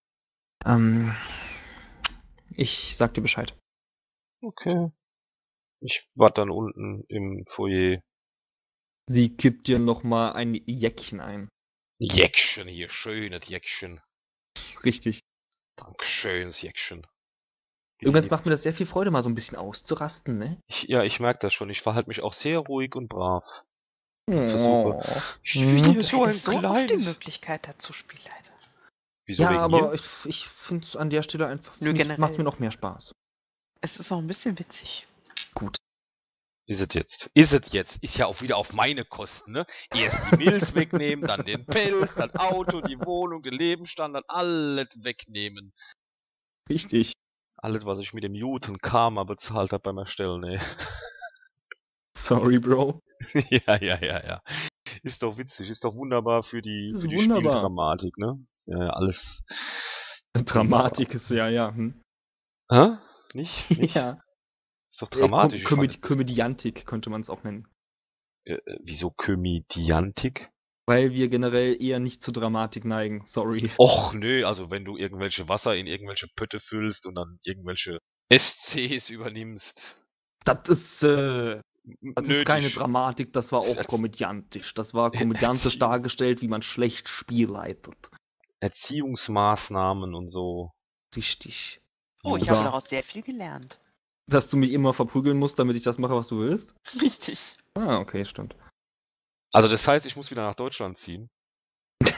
Ich sag dir Bescheid. Okay. Ich warte dann unten im Foyer. Sie kippt dir nochmal ein Jäckchen ein. Jäckchen hier, schönes Jäckchen. Richtig. Dankeschönes Jäckchen. Übrigens macht mir das sehr viel Freude, mal so ein bisschen auszurasten, ne? Ich merke das schon. Ich verhalte mich auch sehr ruhig und brav. versuche- Oh. Ich Mhm. bin Du so ein hättest so oft die kleines. Möglichkeit dazu, Spielleiter. Wieso Ja, wegen aber mir? ich finde es an der Stelle einfach, Nö, generell. macht mir noch mehr Spaß. Es ist auch ein bisschen witzig. Gut. Ist es jetzt? Ist es jetzt? Ist ja auch wieder auf meine Kosten, ne? Erst die Milch wegnehmen, dann den Pelz, dann Auto, die Wohnung, den Lebensstandard, alles wegnehmen. Richtig. Alles, was ich mit dem Newton Karma bezahlt habe beim Erstellen, ey. Sorry, Bro. Ja. Ist doch witzig, ist doch wunderbar für die, Ist für die wunderbar. Spieldramatik, ne? Ja, alles. Dramatik ist ja. Hm. Hä? Nicht? Ja. Ist doch dramatisch. ich fand- Komödiantik könnte man es auch nennen. Wieso Komödiantik? Weil wir generell eher nicht zur Dramatik neigen. Sorry. Och, nö, also wenn du irgendwelche Wasser in irgendwelche Pötte füllst und dann irgendwelche SCs übernimmst. Das ist keine nötig. Dramatik, das war auch Das- komödiantisch. Das war komödiantisch dargestellt, wie man schlecht Spiel leitet. Erziehungsmaßnahmen und so. Richtig. Oh, ich So. habe daraus sehr viel gelernt. Dass du mich immer verprügeln musst, damit ich das mache, was du willst? Richtig. Ah, okay, stimmt. Also das heißt, ich muss wieder nach Deutschland ziehen. Ich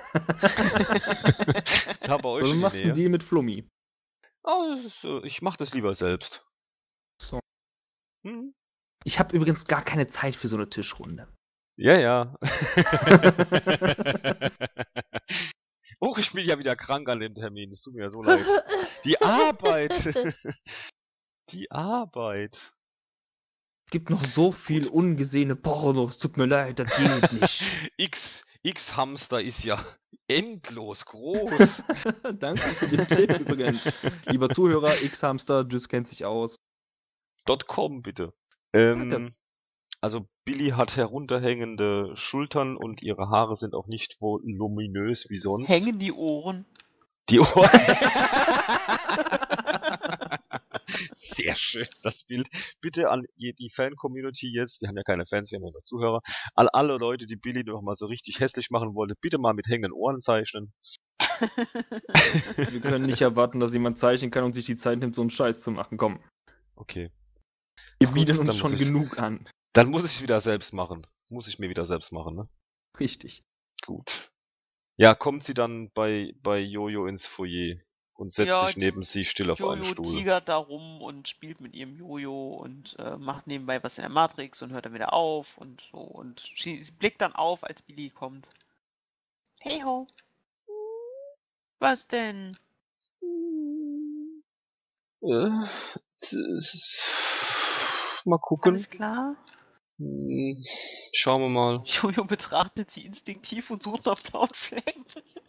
habe euch Oder du in machst der einen Nähe. Deal mit Flummi. Oh, das ist, ich mache das lieber selbst. So. Hm? Ich habe übrigens gar keine Zeit für so eine Tischrunde. Ja. Oh, ich bin ja wieder krank an dem Termin. Es tut mir ja so leid. Die Arbeit. Die Arbeit. Es gibt noch so viel ungesehene Pornos. Tut mir leid, das geht nicht. X-Hamster ist ja endlos groß. Danke für den Tipp übrigens. Lieber Zuhörer, X-Hamster, Jus kennt sich aus. .com bitte. Danke. Also Billy hat herunterhängende Schultern und ihre Haare sind auch nicht voluminös wie sonst. Hängen die Ohren. Die Ohren. Sehr schön, das Bild. Bitte an die Fan-Community jetzt, die haben ja keine Fans, wir haben ja nur Zuhörer, alle Leute, die Billy noch mal so richtig hässlich machen wollte, bitte mal mit hängenden Ohren zeichnen. Wir können nicht erwarten, dass jemand zeichnen kann und sich die Zeit nimmt, so einen Scheiß zu machen. Komm, Okay. wir Gut, bieten dann uns schon muss ich- genug an. Dann muss ich es wieder selbst machen. Muss ich mir wieder selbst machen, ne? Richtig. Gut. Ja, kommt sie dann bei Jojo ins Foyer und setzt Ja, sich neben sie still auf einen Jojo Stuhl. tigert da rum und spielt mit ihrem Jojo und macht nebenbei was in der Matrix und hört dann wieder auf und so. Und sie blickt dann auf, als Billy kommt. Hey ho. Was denn? Mal gucken. Alles klar? Schauen wir mal. Jojo betrachtet sie instinktiv und sucht nach blauen Flecken.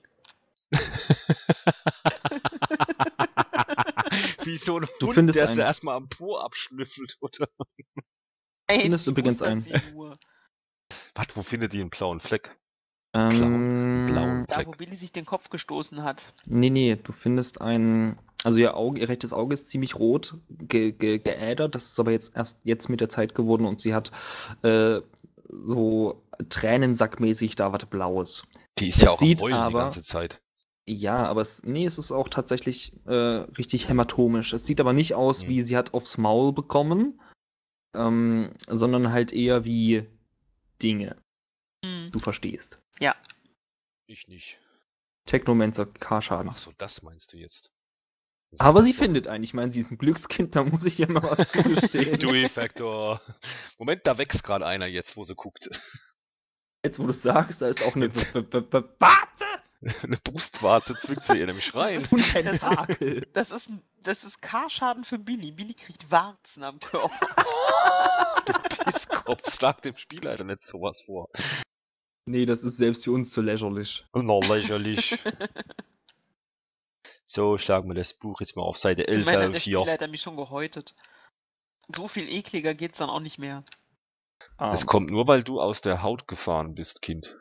Wie so ein Du Hund, findest der einen. sie erstmal am Po abschnüffelt, oder? Nein, Findest die übrigens mustert einen. sie nur. Was, wo findet die einen blauen Fleck? blauen Da, wo Fleck. Billy sich den Kopf gestoßen hat. Nee, du findest ein. Also ihr rechtes Auge ist ziemlich rot geädert. Das ist aber erst jetzt mit der Zeit geworden und sie hat so Tränensackmäßig da was Blaues. Die ist ja Es auch am sieht Heulen die aber- ganze Zeit. Ja, aber es ist auch tatsächlich richtig hämatomisch. Es sieht aber nicht aus, Hm. wie sie hat aufs Maul bekommen, sondern halt eher wie Dinge. Hm. Du verstehst. Ich nicht. Technomancer K-Schaden. Ach so, das meinst du jetzt. Aber Sag sie das doch. findet einen. Ich meine, sie ist ein Glückskind, da muss ich ihr mal was zugestehen. Dewey-Factor. Moment, da wächst gerade einer jetzt, wo sie guckt. Jetzt, wo du sagst, da ist auch eine Warte! Eine Brustwarze zwickt sie in einem Schrein. ist- Und ein Das ist- Tentakel. Das ist K-Schaden für Billy. Billy kriegt Warzen am Körper. Pisskopf, schlag dem Spielleiter nicht sowas vor. Nee, das ist selbst für uns zu lächerlich. Na, lächerlich. So, schlagen wir das Buch jetzt mal auf Seite 11 Immerhin hat auf der hier. Spielleiter mich schon gehäutet. So viel ekliger geht's dann auch nicht mehr. Es kommt nur, weil du aus der Haut gefahren bist, Kind.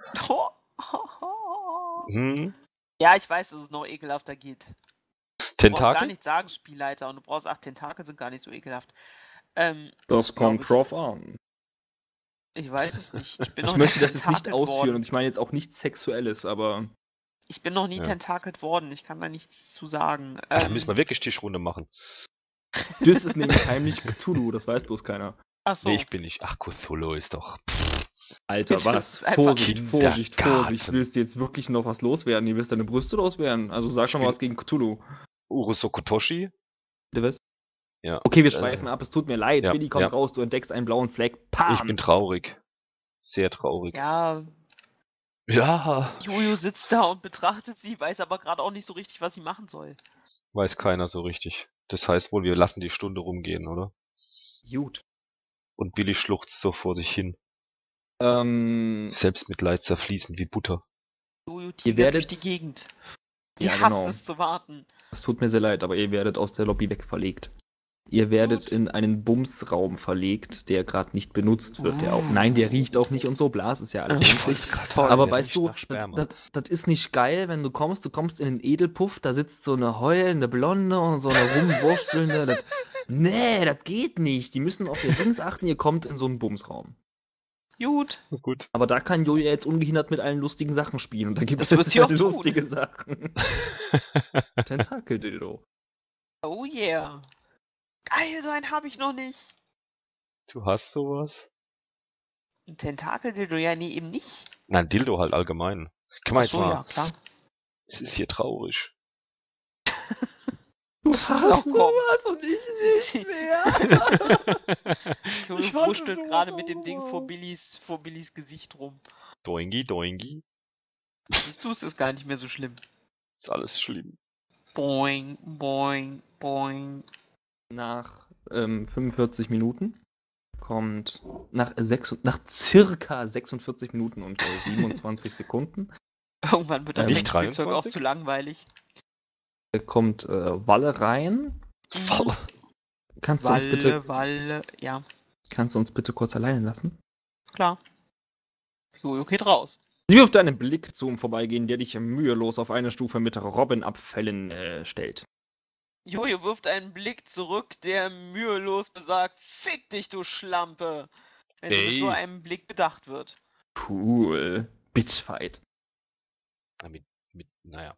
Hm? Ja, ich weiß, dass es noch ekelhafter geht. Du brauchst gar Tentakel? nicht sagen, Spielleiter. Und du brauchst, Tentakel sind gar nicht so ekelhaft. Das glaub kommt ich. drauf an. Ich weiß es nicht. Ich bin Ich noch möchte nie das jetzt nicht tentakelt ausführen worden. und ich meine jetzt auch nichts Sexuelles, aber Ich bin noch nie Ja. tentakelt worden. Ich kann da nichts zu sagen. Da müssen wir wirklich Tischrunde machen. das ist nämlich heimlich Cthulhu, das weiß bloß keiner. Ach so. Nee, ich bin nicht. Ach, Cthulhu ist doch. Alter, Das was? ist einfach Vorsicht, Vorsicht, Kindergarten. Vorsicht. Willst du jetzt wirklich noch was loswerden? Ihr willst deine Brüste loswerden? Also sag Ich schon mal bin- was gegen Cthulhu. Urusokotoshi? Bitte was? Ja. Okay, wir schweifen ab, es tut mir leid. ja, Billy kommt ja. raus, du entdeckst einen blauen Fleck. Ich Pam! bin traurig. Sehr traurig. Ja, Ja. Jojo sitzt da und betrachtet sie, weiß aber gerade auch nicht so richtig, was sie machen soll. Weiß keiner so richtig. Das heißt wohl, wir lassen die Stunde rumgehen, oder? Gut. Und Billy schluchzt so vor sich hin. Ähm, Selbstmitleid zerfließend wie Butter. Jojo tigert werdet- durch die Gegend. Sie Ja, hasst genau. es zu warten. Es tut mir sehr leid, aber ihr werdet aus der Lobby wegverlegt. Ihr werdet Gut. in einen Bumsraum verlegt, der gerade nicht benutzt wird. Nein, der riecht auch nicht und so. Blas ist ja alles Ich möglich. Toll. Aber der weißt riecht du, nach Sperma. das ist nicht geil, wenn du kommst in den Edelpuff, da sitzt so eine heulende Blonde und so eine rumwurstelnde. Nee, das geht nicht. Die müssen auf ihr Dings achten, ihr kommt in so einen Bumsraum. Gut. Gut. Aber da kann Jojo jetzt ungehindert mit allen lustigen Sachen spielen. Und da gibt es Das wird sie auch tun. lustige Sachen. Tentakel-Dildo. Oh yeah. Geil, so einen habe ich noch nicht. Du hast sowas? Ein Tentakel-Dildo, ja, nee, eben nicht. Nein, Dildo halt allgemein. Kann man Ach jetzt so, mal. ja, klar. Es ist hier traurig. Du hast sowas und ich nicht mehr. Jojo Ich warte wurschtelt so gerade mit dem Ding drauf. vor Billys Gesicht rum. Doingi, doingi. Siehst du, es ist gar nicht mehr so schlimm. Ist alles schlimm. Boing, boing, boing. Nach 45 Minuten kommt nach circa 46 Minuten und 27 Sekunden Irgendwann wird das Nicht Spielzeug auch 23? zu langweilig. kommt Walle rein. Voll. Kannst du Walle, ja, uns bitte kurz alleine lassen? klar. Jojo geht raus. Sie wirft einen Blick zu ihm vorbeigehen, der dich mühelos auf eine Stufe mit Robbenabfällen stellt. Jojo wirft einen Blick zurück, der mühelos besagt, fick dich, du Schlampe. Wenn sie mit so Ey. einem Blick bedacht wird. Cool. Bitchfight. Naja.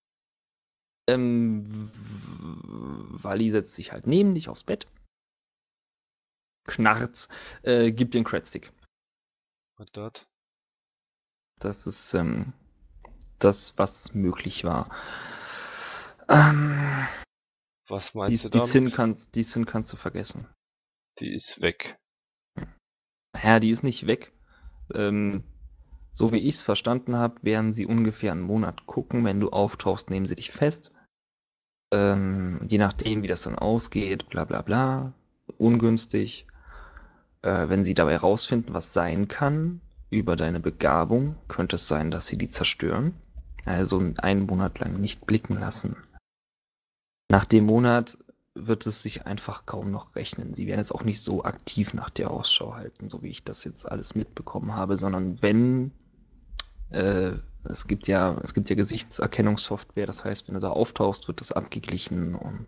Wally setzt sich halt neben dich aufs Bett. Knarz. Gibt dir einen Credstick. Was das? Das ist das, was möglich war. Was Die, meinst du die, damit? Sin kannst du vergessen. Die ist weg. Ja, die ist nicht weg. So wie ich es verstanden habe, werden sie ungefähr einen Monat gucken. Wenn du auftauchst, nehmen sie dich fest. Je nachdem, wie das dann ausgeht, bla bla bla. Ungünstig. Wenn sie dabei rausfinden, was sein kann, über deine Begabung, könnte es sein, dass sie die zerstören. Also einen Monat lang nicht blicken lassen. Nach dem Monat wird es sich einfach kaum noch rechnen. Sie werden jetzt auch nicht so aktiv nach der Ausschau halten, so wie ich das jetzt alles mitbekommen habe, sondern wenn es gibt ja Gesichtserkennungssoftware, das heißt, wenn du da auftauchst, wird das abgeglichen und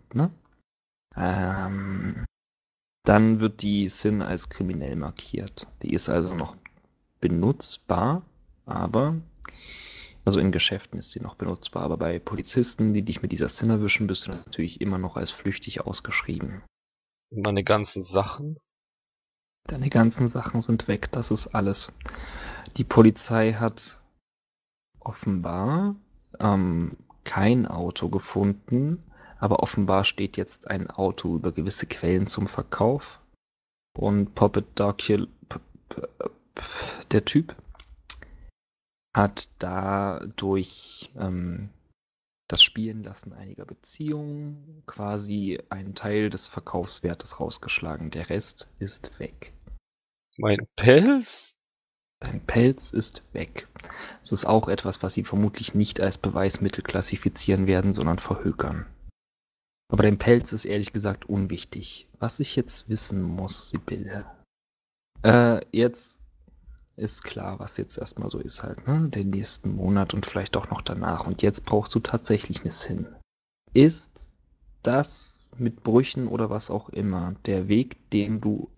dann wird die Sin als kriminell markiert. Die ist also noch benutzbar, also in Geschäften ist sie noch benutzbar, aber bei Polizisten, die dich mit dieser Sin erwischen, bist du natürlich immer noch als flüchtig ausgeschrieben. Und meine ganzen Sachen? Deine ganzen Sachen sind weg, das ist alles. Die Polizei hat offenbar kein Auto gefunden, aber offenbar steht jetzt ein Auto über gewisse Quellen zum Verkauf. Und Poppet Dark Hill, der Typ, hat dadurch das Spielen lassen einiger Beziehungen quasi einen Teil des Verkaufswertes rausgeschlagen. Der Rest ist weg. Mein Pelz? Dein Pelz ist weg. Es ist auch etwas, was sie vermutlich nicht als Beweismittel klassifizieren werden, sondern verhökern. Aber dein Pelz ist ehrlich gesagt unwichtig. Was ich jetzt wissen muss, Sibylle. Jetzt ist klar, was jetzt erstmal so ist halt, ne? Den nächsten Monat und vielleicht auch noch danach. Und jetzt brauchst du tatsächlich eine Sinn. Ist das mit Brüchen oder was auch immer der Weg, den du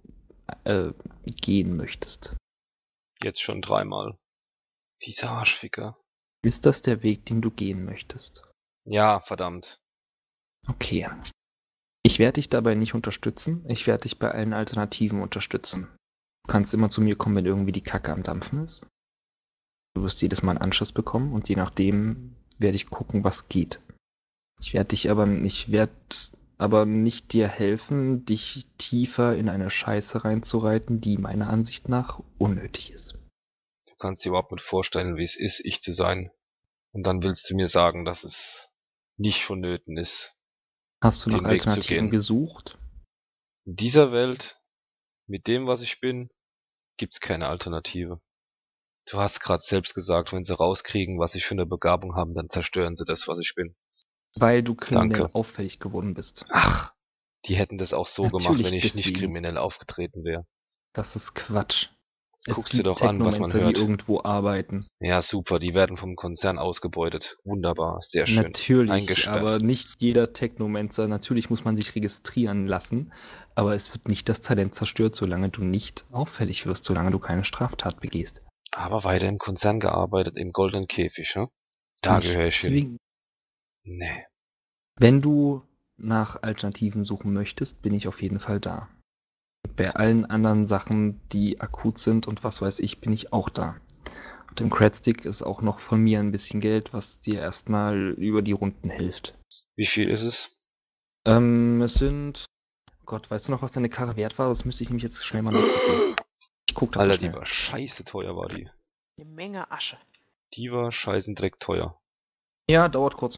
gehen möchtest? Jetzt schon 3-mal. Dieser Arschficker. Ist das der Weg, den du gehen möchtest? Ja, verdammt. Okay. Ich werde dich dabei nicht unterstützen. Ich werde dich bei allen Alternativen unterstützen. Du kannst immer zu mir kommen, wenn irgendwie die Kacke am Dampfen ist. Du wirst jedes Mal einen Anschiss bekommen und je nachdem werde ich gucken, was geht. Ich werde aber nicht dir helfen, dich tiefer in eine Scheiße reinzureiten, die meiner Ansicht nach unnötig ist. Du kannst dir überhaupt nicht vorstellen, wie es ist, ich zu sein. Und dann willst du mir sagen, dass es nicht vonnöten ist, Hast du nach den Weg zu Alternativen gehen. gesucht? In dieser Welt, mit dem, was ich bin, gibt's keine Alternative. Du hast gerade selbst gesagt, wenn sie rauskriegen, was ich für eine Begabung habe, dann zerstören sie das, was ich bin. Weil du kriminell Danke. auffällig geworden bist. Ach, die hätten das auch so gemacht, Natürlich wenn ich nicht deswegen. kriminell aufgetreten wäre. Das ist Quatsch. Es Guck's dir gibt doch an, was man Technomancer, die hört. irgendwo arbeiten. Ja, super, die werden vom Konzern ausgebeutet. Wunderbar, sehr schön. Natürlich, Eingesperrt. aber nicht jeder Technomancer. Natürlich muss man sich registrieren lassen, aber es wird nicht das Talent zerstört, solange du nicht auffällig wirst, solange du keine Straftat begehst. Aber weiter im Konzern gearbeitet, im goldenen Käfig, ne? Da Nicht gehöre ich hin. zwingend. Nee. Wenn du nach Alternativen suchen möchtest, bin ich auf jeden Fall da. Bei allen anderen Sachen, die akut sind und was weiß ich, bin ich auch da. Und im Credstick ist auch noch von mir ein bisschen Geld, was dir erstmal über die Runden hilft. Wie viel ist es? Es sind... Gott, weißt du noch, was deine Karre wert war? Das müsste ich nämlich jetzt schnell mal nachgucken. Ich guck das mal Alter, schnell. die war scheiße teuer, war die. Eine Menge Asche. Die war scheißendreck teuer. Ja, dauert kurz.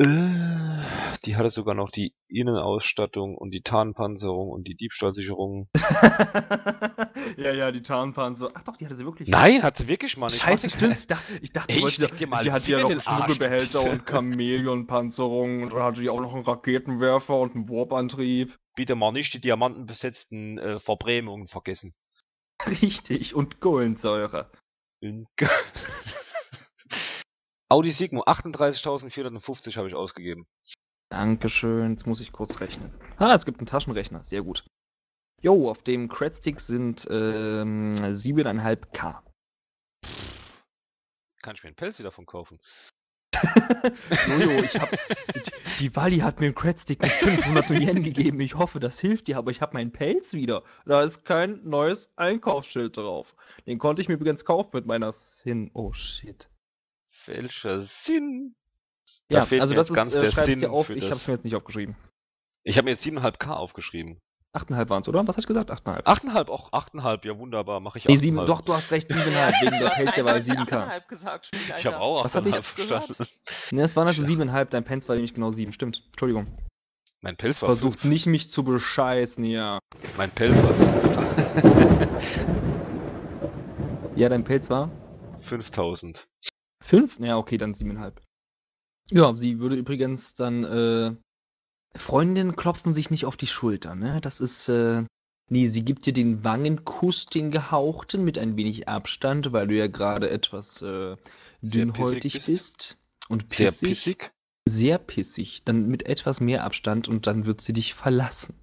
Die hatte sogar noch die Innenausstattung und die Tarnpanzerung und die Diebstahlsicherung. ja, die Tarnpanzer. Ach doch, die hatte sie wirklich. Nein, hat sie wirklich, Mann. Scheiße, stimmt. Ich dachte, Ey, du ich wolltest steck dir mal die hat ja Finger noch in einen den Arsch, Schmuggelbehälter du und Chamäleonpanzerung und dann hatte die auch noch einen Raketenwerfer und einen Warp-Antrieb. Bitte mal nicht die diamantenbesetzten Verbrämungen vergessen. Richtig, und Kohlensäure. Audi Sigmo, 38.450 habe ich ausgegeben. Dankeschön, jetzt muss ich kurz rechnen. Ah, es gibt einen Taschenrechner, sehr gut. Jo, auf dem Credstick sind 7,5K. Kann ich mir einen Pelz wieder davon kaufen? Jojo, die Wally hat mir einen Credstick mit 500 Yen gegeben. Ich hoffe, das hilft dir, aber ich habe meinen Pelz wieder. Da ist kein neues Einkaufsschild drauf. Den konnte ich mir übrigens kaufen mit meiner Sin. Oh shit. Welcher Sinn? Ja, fehlt also mir das jetzt ganz ist, der schreib's dir Sinn auf, für ich das. habe es mir jetzt nicht aufgeschrieben. Ich habe mir jetzt 7,5K aufgeschrieben. 8,5 waren es, oder? Was hast du gesagt? 8,5. 8,5, auch 8,5, ja wunderbar, mache ich 8,5. Nee, 7, doch, du hast recht, 7,5, wegen der Pelz, der war 7K. 8,5 gesagt, Spielleiter. Ich habe auch Was hab ich 8,5 jetzt gehört? verstanden. Ne, es waren also Ja. 7,5, dein Pelz war nämlich genau 7, stimmt. Entschuldigung. Mein Pelz war Versucht 5. nicht, mich zu bescheißen, ja. Mein Pelz war 5. Ja, dein Pelz war? 5.000. 5? Ja, okay, dann 7,5. Ja, sie würde übrigens dann, Freundinnen klopfen sich nicht auf die Schulter, ne? Das ist, nee, sie gibt dir den Wangenkuss, den gehauchten, mit ein wenig Abstand, weil du ja gerade etwas, dünnhäutig pissig bist. Und Sehr pissig. pissig. Sehr pissig. Dann mit etwas mehr Abstand und dann wird sie dich verlassen.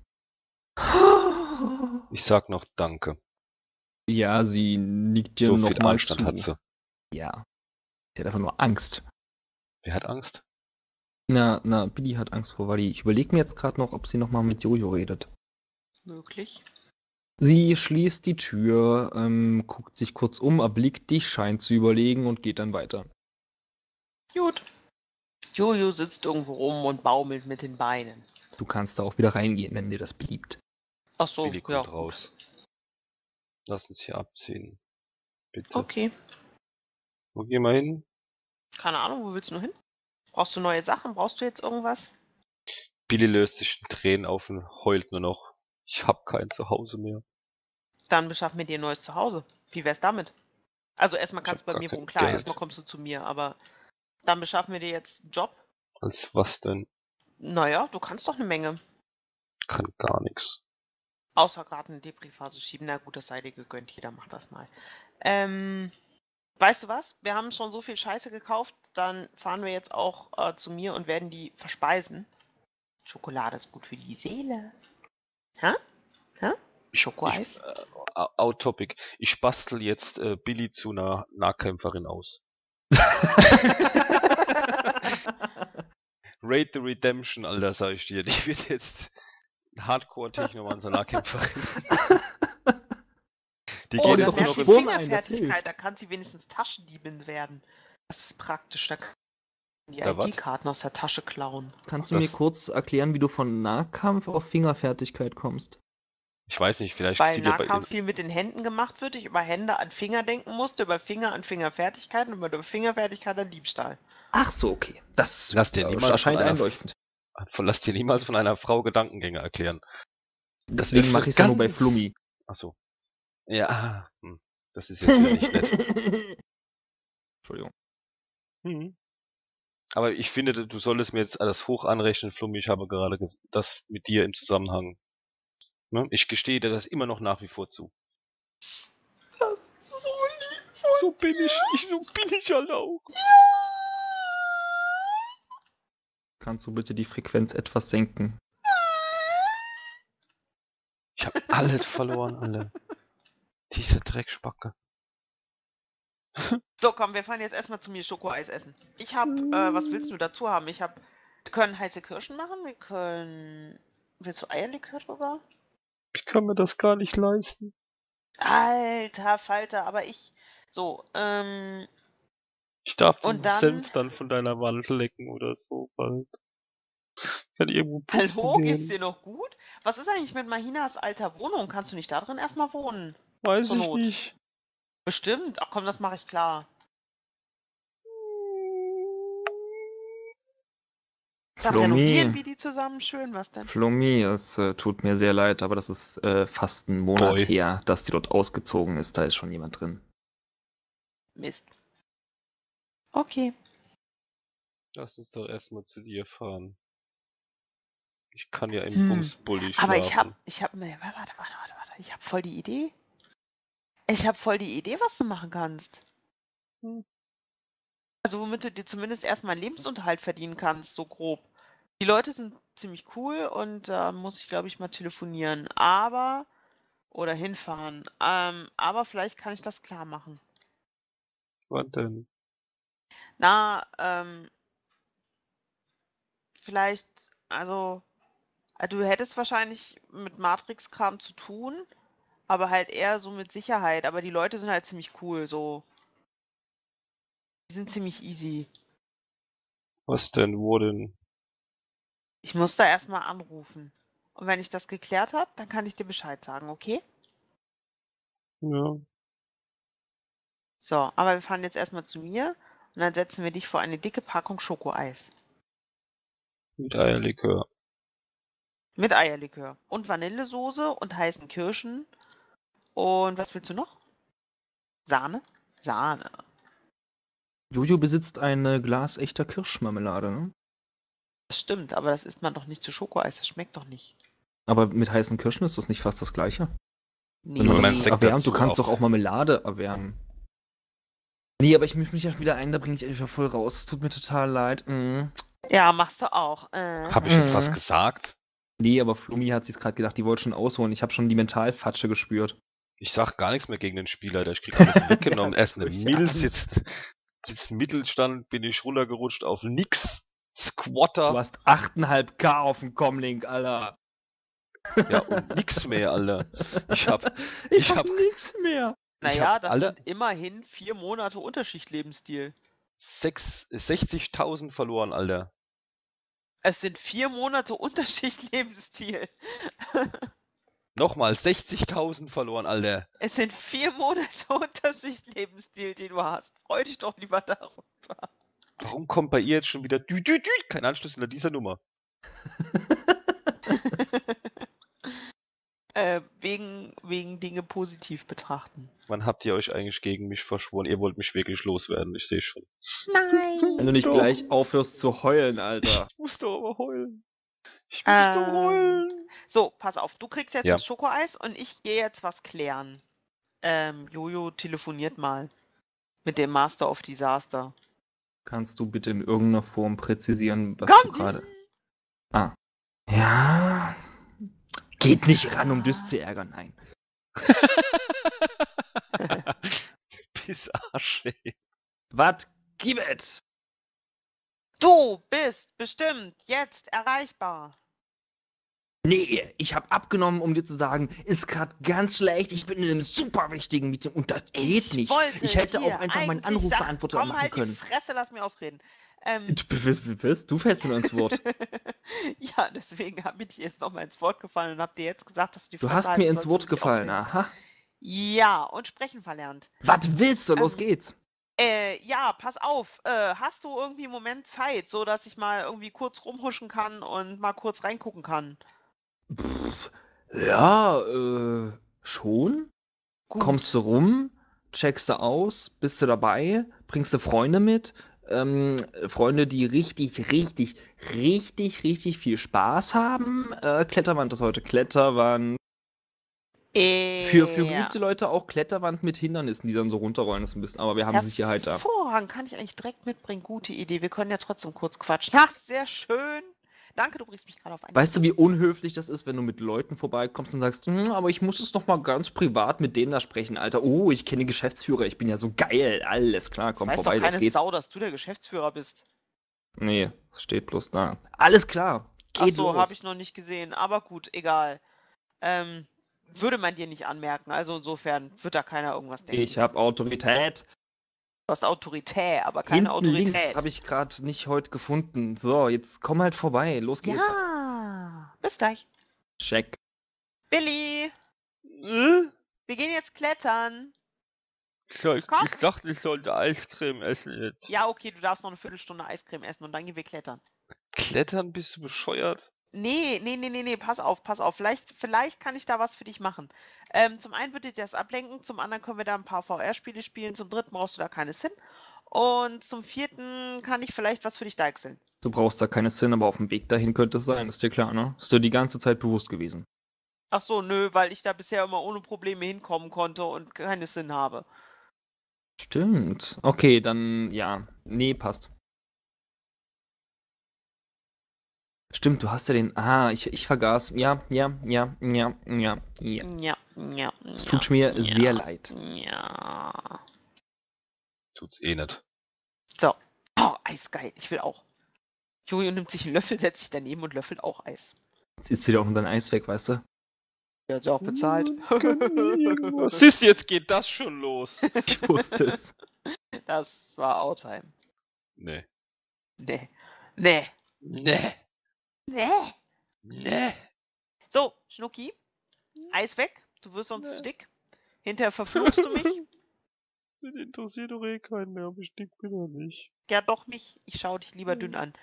Ich sag noch Danke. Ja, sie nickt dir So viel nochmal Anstand zu. hat sie. Ja. Sie hat einfach nur Angst. Wer hat Angst? Na, Billy hat Angst vor Wally. Ich überlege mir jetzt gerade noch, ob sie nochmal mit Jojo redet. Möglich. Sie schließt die Tür, guckt sich kurz um, erblickt dich, scheint zu überlegen und geht dann weiter. Gut. Jojo sitzt irgendwo rum und baumelt mit den Beinen. Du kannst da auch wieder reingehen, wenn dir das beliebt. Ach so, Billy ja. kommt raus. Lass uns hier abziehen. Bitte. Okay. Wo gehen wir hin? Keine Ahnung, wo willst du nur hin? Brauchst du neue Sachen? Brauchst du jetzt irgendwas? Billy löst sich in Tränen auf und heult nur noch. Ich hab kein Zuhause mehr. Dann beschaff mir dir ein neues Zuhause. Wie wär's damit? Also erstmal Ich kannst hab du bei gar mir kein wohnen, klar, Geld. erstmal kommst du zu mir, aber dann beschaffen wir dir jetzt einen Job. Als was denn? Naja, du kannst doch eine Menge. Kann gar nichts. Außer gerade eine Depri-Phase schieben. Na gut, das sei dir gegönnt, jeder macht das mal. Weißt du was? Wir haben schon so viel Scheiße gekauft, dann fahren wir jetzt auch zu mir und werden die verspeisen. Schokolade ist gut für die Seele. Hä? Hä? Schokoeis? Out-Topic. Ich bastel jetzt Billy zu einer Nahkämpferin aus. Raid the Redemption, Alter, sag ich dir. Die wird jetzt Hardcore-Technomancer-Nahkämpferin. Die Oh, geht das jetzt ist nur lernt noch sie Wurm ein, in... das Fingerfertigkeit, hilft. da kann sie wenigstens Taschendiebin werden. Das ist praktisch, da kann die Ja, was? ID-Karten aus der Tasche klauen. Kannst du mir Das- kurz erklären, wie du von Nahkampf auf Fingerfertigkeit kommst? Ich weiß nicht, vielleicht Weil sieht ihr bei Nahkampf viel mit den Händen gemacht wird, ich über Hände an Finger denken musste, über Finger an Fingerfertigkeit und über Fingerfertigkeit an Diebstahl. Ach so, okay. Das Lass dir niemals erscheint von einer- einleuchtend. Lass dir niemals von einer Frau Gedankengänge erklären. Deswegen öffnet mache ich es ja nur bei ganz- Flummi. Achso. Ja, das ist jetzt wieder nicht nett. Entschuldigung. Mhm. Aber ich finde, du solltest mir jetzt alles hoch anrechnen, Flummi. Ich habe gerade das mit dir im Zusammenhang. Ne? Ich gestehe dir das immer noch nach wie vor zu. Das ist so lieb von So bin ich halt auch. Kannst du bitte die Frequenz etwas senken? Ich habe alles verloren, alle. Diese Dreckspacke. So, komm, wir fahren jetzt erstmal zu mir Schokoeis essen. Ich hab, was willst du dazu haben? Wir können heiße Kirschen machen, wir können, willst du Eierlikör drüber? Ich kann mir das gar nicht leisten. Alter Falter, aber ich, so, Ich darf Und diesen dann- Senf dann von deiner Wand lecken oder so bald. Ich kann irgendwo putzen hallo, geht's gehen. dir noch gut? Was ist eigentlich mit Mahinas alter Wohnung? Kannst du nicht da drin erstmal wohnen? Weiß zur ich Not. nicht. Bestimmt, ach komm, das mache ich klar. Dann renovieren wir die zusammen schön, was denn? Flummi, es tut mir sehr leid, aber das ist fast ein Monat Boy. her, dass die dort ausgezogen ist. Da ist schon jemand drin. Mist. Okay. Lass uns doch erstmal zu dir fahren. Ich kann ja im Hm, Bumsbully schlafen. Aber ich hab, warte, ich hab voll die Idee. Ich hab voll die Idee, was du machen kannst. Hm. Also womit du dir zumindest erstmal einen Lebensunterhalt verdienen kannst, so grob. Die Leute sind ziemlich cool und da muss ich, glaube ich, mal telefonieren. Oder hinfahren. Aber vielleicht kann ich das klar machen. Was denn? Na, vielleicht, also, du hättest wahrscheinlich mit Matrix-Kram zu tun, aber halt eher so mit Sicherheit. Aber die Leute sind halt ziemlich cool, so. Die sind ziemlich easy. Was denn? Wo denn? Ich muss da erstmal anrufen. Und wenn ich das geklärt habe, dann kann ich dir Bescheid sagen, okay? Ja. So, aber wir fahren jetzt erstmal zu mir und dann setzen wir dich vor eine dicke Packung Schokoeis. Mit Eierlikör. Mit Eierlikör und Vanillesoße und heißen Kirschen. Und was willst du noch? Sahne? Sahne. Jojo besitzt ein Glas echter Kirschmarmelade, ne? Das stimmt, aber das isst man doch nicht zu Schokoeis. Das schmeckt doch nicht. Aber mit heißen Kirschen ist das nicht fast das Gleiche? Nee. Wenn man Wenn man das Sekt erwärmt, du dazu kannst auch- doch auch Marmelade erwärmen. Nee, aber ich mische mich ja wieder ein, da bringe ich einfach voll raus. Es tut mir total leid. Ja, machst du auch. Habe ich jetzt was Mhm. gesagt? Nee, aber Flummi hat sich gerade gedacht, die wollte schon ausholen. Ich habe schon die Mentalfatsche gespürt. Ich sag gar nichts mehr gegen den Spieler, ich krieg alles weggenommen. Der Erst hat eine solche Milz, Angst. jetzt Mittelstand, bin ich runtergerutscht auf nix. Du Squatter. hast 8,5K auf dem Comlink, Alter. Ja, und nix mehr, Alter. Ich hab nix mehr. Naja, hab das alle- sind immerhin 4 Monate Unterschicht-Lebensstil. 60.000 verloren, Alter. Es sind 4 Monate Unterschicht-Lebensstil. Nochmal 60.000 verloren, Alter. Es sind 4 Monate Unterschied-Lebensstil, den du hast. Freu dich doch lieber darüber. Warum kommt bei ihr jetzt schon wieder kein Anschluss hinter dieser Nummer? Wegen Dinge positiv betrachten. Wann habt ihr euch eigentlich gegen mich verschworen? Ihr wollt mich wirklich loswerden, ich sehe schon. Nein! Wenn du nicht Doch. gleich aufhörst zu heulen, Alter. Ich muss doch aber heulen. Ich muss doch heulen. So, pass auf, du kriegst jetzt Ja. das Schokoeis und ich gehe jetzt was klären. Jojo telefoniert mal mit dem Master of Disaster. Kannst du bitte in irgendeiner Form präzisieren, was Gandhi! du gerade... Ah. Ja... Geht nicht ran, um Düss zu ärgern, nein. Pissarsch, ey. Was? Gib es! Du bist bestimmt jetzt erreichbar. Nee, ich habe abgenommen, um dir zu sagen, ist gerade ganz schlecht, ich bin in einem super wichtigen Meeting und das geht nicht. wollte Ich hätte dir auch einfach meinen eigentlich Anrufbeantworter komm, machen halt können. Die Fresse, lass mich ausreden. Du fällst mir nur ins Wort. Ja, deswegen bin ich jetzt nochmal ins Wort gefallen und hab dir jetzt gesagt, dass du die Du Fresse hast halten mir ins sollst und Wort nicht gefallen, ausreden. aha. Ja, und sprechen verlernt. Was willst du? Los geht's. Ja, pass auf. Hast du irgendwie einen Moment Zeit, so dass ich mal irgendwie kurz rumhuschen kann und mal kurz reingucken kann? Pff, ja, schon? Gut. Kommst du rum, checkst du aus, bist du dabei, bringst du Freunde mit, Freunde, die richtig viel Spaß haben. Kletterwand ist heute Kletterwand. Für geübte Leute auch Kletterwand mit Hindernissen, die dann so runterrollen ist ein bisschen, aber wir haben Sicherheit da. Hervorragend, kann ich eigentlich direkt mitbringen. Gute Idee. Wir können ja trotzdem kurz quatschen. Ach, sehr schön. Danke, du bringst mich gerade auf eine Weißt du, Idee. wie unhöflich das ist, wenn du mit Leuten vorbeikommst und sagst, aber ich muss es noch mal ganz privat mit denen da sprechen, Alter. Oh, ich kenne den Geschäftsführer, ich bin ja so geil. Alles klar, komm Weiß vorbei, doch los keine geht's. Sau, dass du der Geschäftsführer bist. Nee, das steht bloß da. Alles klar, Ach geht so, los. habe ich noch nicht gesehen. Aber gut, egal. Würde man dir nicht anmerken. Also insofern wird da keiner irgendwas denken. Ich habe Autorität. Du hast Autorität, aber keine Hinten Autorität. links habe ich gerade nicht heute gefunden. So, jetzt komm halt vorbei, los geht's. Ja, bis gleich. Check. Billy, Hm? wir gehen jetzt klettern. Ich Komm. dachte, ich sollte Eiscreme essen jetzt. Ja, okay, du darfst noch eine Viertelstunde Eiscreme essen und dann gehen wir klettern. Klettern, bist du bescheuert? Nee, pass auf. Vielleicht kann ich da was für dich machen. Zum einen würde dir das ablenken, zum anderen können wir da ein paar VR-Spiele spielen, zum dritten brauchst du da keines hin. Und zum vierten kann ich vielleicht was für dich deichseln. Du brauchst da keine Sinn, aber auf dem Weg dahin könnte es sein, ist dir klar, ne? Ist dir die ganze Zeit bewusst gewesen. Ach so, nö, weil ich da bisher immer ohne Probleme hinkommen konnte und keine Sinn habe. Stimmt. Okay, dann ja. Nee, passt. Stimmt, du hast ja den. Ah, ich vergaß. Ja. Ja. Es tut mir sehr leid. Ja. Tut's eh nicht. So. Oh, Eisgeil. Ich will auch. Jojo nimmt sich einen Löffel, setzt sich daneben und löffelt auch Eis. Jetzt ist dir doch nur dein Eis weg, weißt du? Der hat sie auch bezahlt. Siehst du, jetzt geht das schon los. Ich wusste es. Das war Outtime. Nee. Nee. Nee. So, Schnucki. Eis weg. Du wirst sonst zu dick. Hinterher verfluchst du mich. Das interessiert doch eh keinen mehr, ob ich dick bin oder nicht. Ja, doch mich. Ich schaue dich lieber dünn an.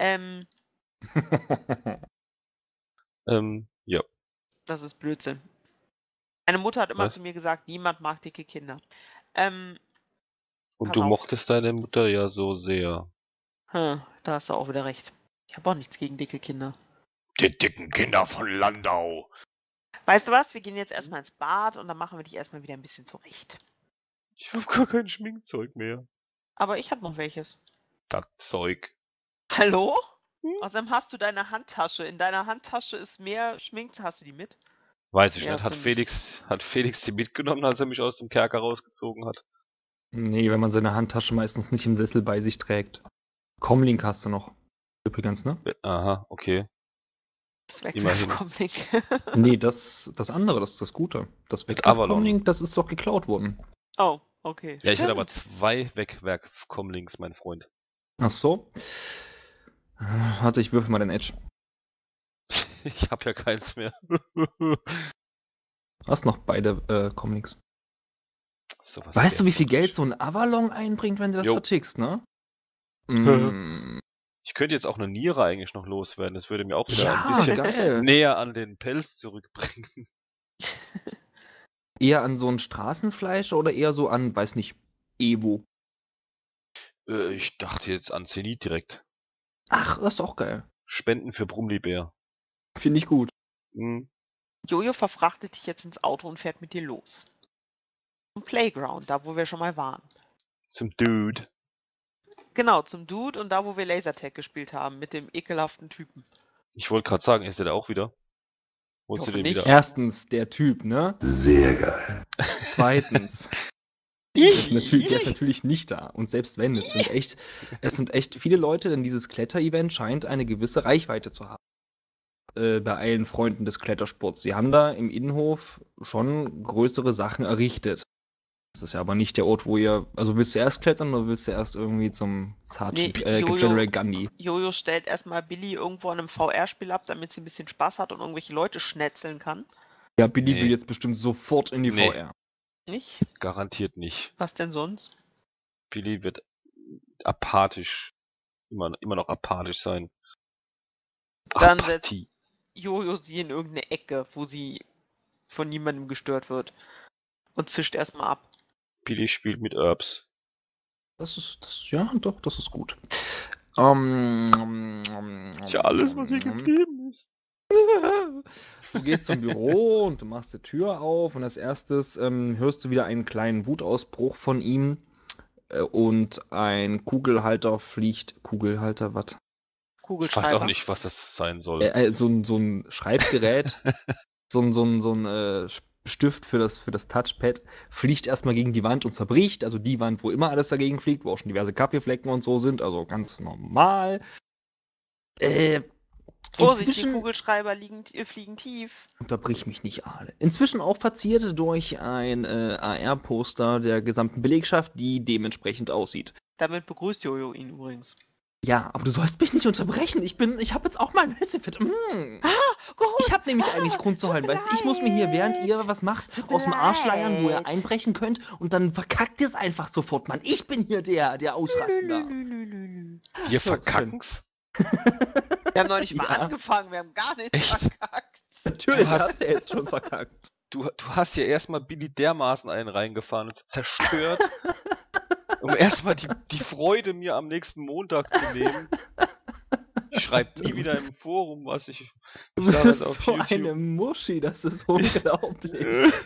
Ja. Das ist Blödsinn. Meine Mutter hat immer Was? zu mir gesagt, niemand mag dicke Kinder. Und Pass du auf. mochtest deine Mutter ja so sehr. Da hast du auch wieder recht. Ich habe auch nichts gegen dicke Kinder. Die dicken Kinder von Landau. Weißt du was? Wir gehen jetzt erstmal ins Bad und dann machen wir dich erstmal wieder ein bisschen zurecht. Ich hab gar kein Schminkzeug mehr. Aber ich habe noch welches. Das Zeug. Hallo? Außerdem hast du deine Handtasche. In deiner Handtasche ist mehr Schminkzeug. Hast du die mit? Weiß ich Ja, nicht. hast du nicht. Hat Felix die mitgenommen, als er mich aus dem Kerker rausgezogen hat? Nee, wenn man seine Handtasche meistens nicht im Sessel bei sich trägt. Comlink hast du noch. Übrigens, ne? Aha, okay. Das Immerhin. Wegwerf-Comlink. Nee, das andere, das ist das Gute. Das Avalon. Comlink, das ist doch geklaut worden. Oh, okay. Ja, ich hätte aber Stimmt. 2 Wegwerf-Comlinks, mein Freund. Ach so. Warte, ich würfel mal den Edge. Ich hab ja keins mehr. Hast noch beide Comics. Sowas Weißt du, wie viel sehr Geld so ein Avalon einbringt, wenn du das Jo. vertickst, ne? Mm, Ich könnte jetzt auch eine Niere eigentlich noch loswerden. Das würde mir auch wieder ein ja, bisschen geil. näher an den Pelz zurückbringen. Eher an so ein Straßenfleisch oder eher so an, weiß nicht, Evo? Ich dachte jetzt an Zenit direkt. Ach, das ist auch geil. Spenden für Brumlibär. Finde ich gut. Hm. Jojo verfrachtet dich jetzt ins Auto und fährt mit dir los. Zum Playground, da wo wir schon mal waren. Zum Dude. Genau, zum Dude und da wo wir Lasertag gespielt haben, mit dem ekelhaften Typen. Ich wollte gerade sagen, ist der da auch wieder? Holst du hoffe den nicht. wieder? Erstens, der Typ, ne? Sehr geil. Zweitens, der ist natürlich nicht da. Und selbst wenn, es sind echt viele Leute, denn dieses Kletterevent scheint eine gewisse Reichweite zu haben. Bei allen Freunden des Klettersports. Sie haben da im Innenhof schon größere Sachen errichtet. Das ist ja aber nicht der Ort, wo ihr. Also willst du erst klettern oder willst du erst irgendwie zum Sergeant, General Gundy? Jojo stellt erstmal Billy irgendwo an einem VR-Spiel ab, damit sie ein bisschen Spaß hat und irgendwelche Leute schnetzeln kann. Ja, Billy Nee. will jetzt bestimmt sofort in die Nee. VR. Nicht? Garantiert nicht. Was denn sonst? Billy wird apathisch. Immer noch apathisch sein. Dann setzt Apathie. Jojo sie in irgendeine Ecke, wo sie von niemandem gestört wird. Und zischt erstmal ab. Billy spielt mit Herbs. Das ist gut. Ist ja alles, was hier geblieben ist. Du gehst zum Büro und du machst die Tür auf und als erstes hörst du wieder einen kleinen Wutausbruch von ihm und ein Kugelhalter fliegt. Kugelhalter, was? Ich Kugelschreiber. weiß auch nicht, was das sein soll. So ein Schreibgerät, so ein Stift für das Touchpad fliegt erstmal gegen die Wand und zerbricht. Also die Wand, wo immer alles dagegen fliegt, wo auch schon diverse Kaffeeflecken und so sind. Also ganz normal. Vorsicht, die Inzwischen- Kugelschreiber fliegen tief. Unterbrich mich nicht, Ale. Inzwischen auch verziert durch ein AR-Poster der gesamten Belegschaft, die dementsprechend aussieht. Damit begrüßt Jojo ihn übrigens. Ja, aber du sollst mich nicht unterbrechen. Ich habe jetzt auch mal ein Messefit. Gut. Ich habe nämlich eigentlich Grund zu heulen, weißt du? Ich muss mir hier, während ihr was macht, aus dem Arsch leiern, wo ihr leid. einbrechen könnt und dann verkackt ihr es einfach sofort, Mann. Ich bin hier der ausrasten darf. Wir schön. verkacken's? Wir haben noch nicht mal Ja. angefangen, wir haben gar nichts Echt? verkackt. Natürlich Du hast- hat er jetzt schon verkackt. Du hast ja erstmal Billy dermaßen einen reingefahren und zerstört, um erstmal die Freude mir am nächsten Montag zu nehmen. Ich schreibe nie wieder im Forum, was ich Du sag bist das auf so YouTube. eine Muschi, das ist unglaublich.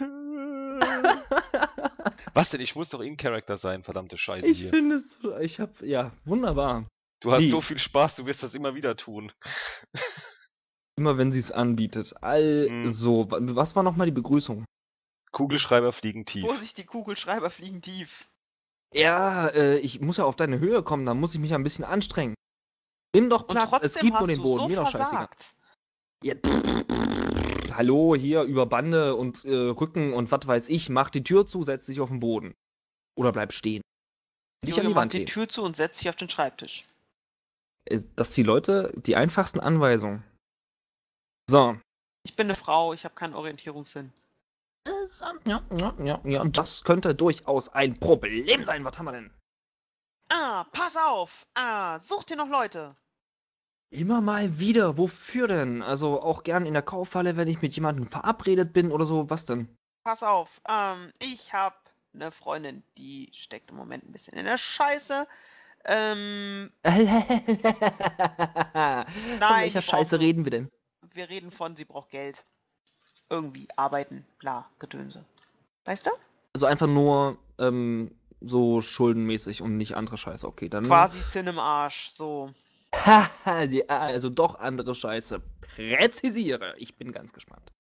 Was denn? Ich muss doch In-Character sein, verdammte Scheiße Ich hier. finde es, ja, wunderbar. Du hast Nee. so viel Spaß, du wirst das immer wieder tun. Immer wenn sie es anbietet. Also, was war nochmal die Begrüßung? Kugelschreiber fliegen tief. Vorsicht, die Kugelschreiber fliegen tief. Ja, ich muss ja auf deine Höhe kommen, da muss ich mich ein bisschen anstrengen. Nimm doch Und Platz, es trotzdem gibt nur hast den du Boden, so mir doch scheißegal. versagt. Ja, hallo, hier über Bande und Rücken und was weiß ich, mach die Tür zu, setz dich auf den Boden. Oder bleib stehen. Nicht an Jojo die macht Wand die gehen. Tür zu und setzt sich auf den Schreibtisch. Dass die Leute die einfachsten Anweisungen. So. Ich bin eine Frau, ich habe keinen Orientierungssinn. Ja, das könnte durchaus ein Problem sein. Was haben wir denn? Pass auf! Such dir noch Leute! Immer mal wieder. Wofür denn? Also auch gern in der Kaufhalle, wenn ich mit jemandem verabredet bin oder so. Was denn? Pass auf, ich habe eine Freundin, die steckt im Moment ein bisschen in der Scheiße. Von Nein, welcher die Scheiße braucht- reden wir denn? Wir reden von, sie braucht Geld. Irgendwie, arbeiten, bla, Gedönse. Weißt du? Also einfach nur so schuldenmäßig und nicht andere Scheiße. Okay, dann. Quasi Sinn im Arsch, so. Haha, also doch andere Scheiße. Präzisiere. Ich bin ganz gespannt.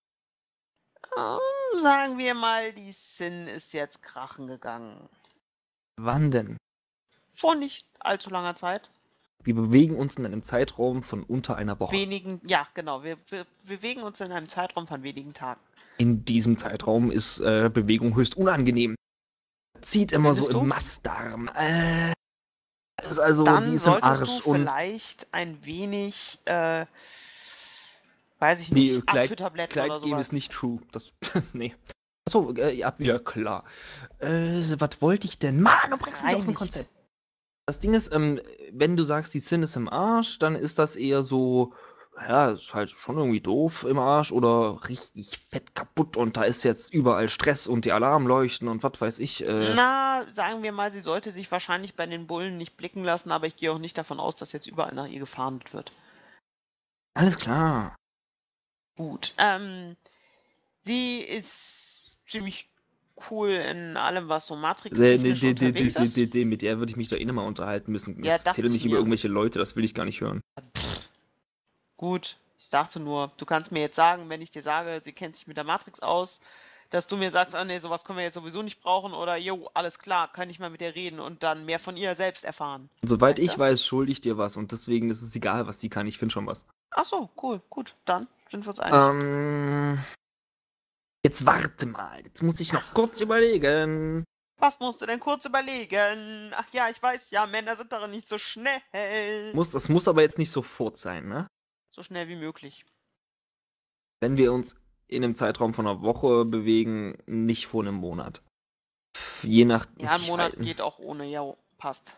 Sagen wir mal, die Sin ist jetzt krachen gegangen. Wann denn? Vor nicht allzu langer Zeit. Wir bewegen uns in einem Zeitraum von unter einer Woche. Ja, genau. Wir bewegen uns in einem Zeitraum von wenigen Tagen. In diesem Zeitraum ist Bewegung höchst unangenehm. Zieht immer so Findest du? im Mastdarm. Ist also, die Dann ist im solltest Arsch du und vielleicht ein wenig weiß ich Nee, nicht, Abführtabletten oder Kleidgel sowas. ist nicht true. Das, nee. Achso, ja, klar. Was wollte ich denn? Mann, du bringst mich aus dem Reinigt. Konzept. Das Ding ist, wenn du sagst, die Sin ist im Arsch, dann ist das eher so, ja, ist halt schon irgendwie doof im Arsch oder richtig fett kaputt und da ist jetzt überall Stress und die Alarmleuchten und was weiß ich. Na, sagen wir mal, sie sollte sich wahrscheinlich bei den Bullen nicht blicken lassen, aber ich gehe auch nicht davon aus, dass jetzt überall nach ihr gefahndet wird. Alles klar. Gut. Sie ist ziemlich cool in allem, was so Matrix-technisch unterwegs ist. Mit der würde ich mich da eh nochmal unterhalten müssen. Ja, Jetzt dachte erzähle ich nicht über mir. irgendwelche Leute, das will ich gar nicht hören. Gut, ich dachte nur, du kannst mir jetzt sagen, wenn ich dir sage, sie kennt sich mit der Matrix aus, dass du mir sagst, ah nee, sowas können wir jetzt sowieso nicht brauchen oder jo, alles klar, kann ich mal mit ihr reden und dann mehr von ihr selbst erfahren. Soweit Weißt ich du? weiß, schulde ich dir was und deswegen ist es egal, was sie kann. Ich finde schon was. Ach so, cool, gut, dann sind wir uns einig. Jetzt warte mal. Jetzt muss ich noch kurz überlegen. Was musst du denn kurz überlegen? Ach ja, ich weiß, ja, Männer sind darin nicht so schnell. Das muss aber jetzt nicht sofort sein, ne? So schnell wie möglich. Wenn wir uns in einem Zeitraum von einer Woche bewegen, nicht vor einem Monat. Je nach. Ja, ein Monat geht auch ohne, ja, passt.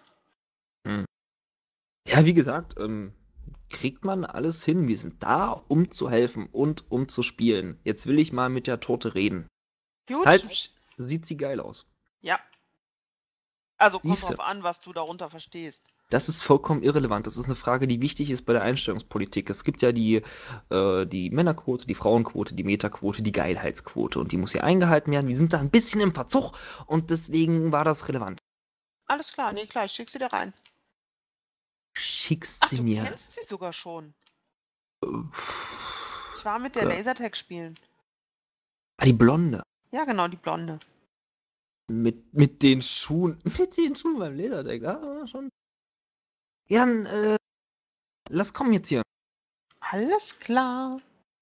Ja, wie gesagt, kriegt man alles hin. Wir sind da, um zu helfen und um zu spielen. Jetzt will ich mal mit der Tote reden. Gut. Halt, sieht sie geil aus. Ja. Also kommt Siehste. drauf an, was du darunter verstehst. Das ist vollkommen irrelevant. Das ist eine Frage, die wichtig ist bei der Einstellungspolitik. Es gibt ja die Männerquote, die Frauenquote, die Metaquote, die Geilheitsquote. Und die muss hier eingehalten werden. Wir sind da ein bisschen im Verzug und deswegen war das relevant. Alles klar, nee, klar, ich schick sie dir rein. Schickst Ach, sie du mir. kennst sie sogar schon. Äh, Ich war mit der Lasertag spielen. Die Blonde. Ja, genau, die Blonde. Mit den Schuhen. Mit den Schuhen beim Lasertag, ja, schon. Ja, dann, lass kommen jetzt hier. Alles klar.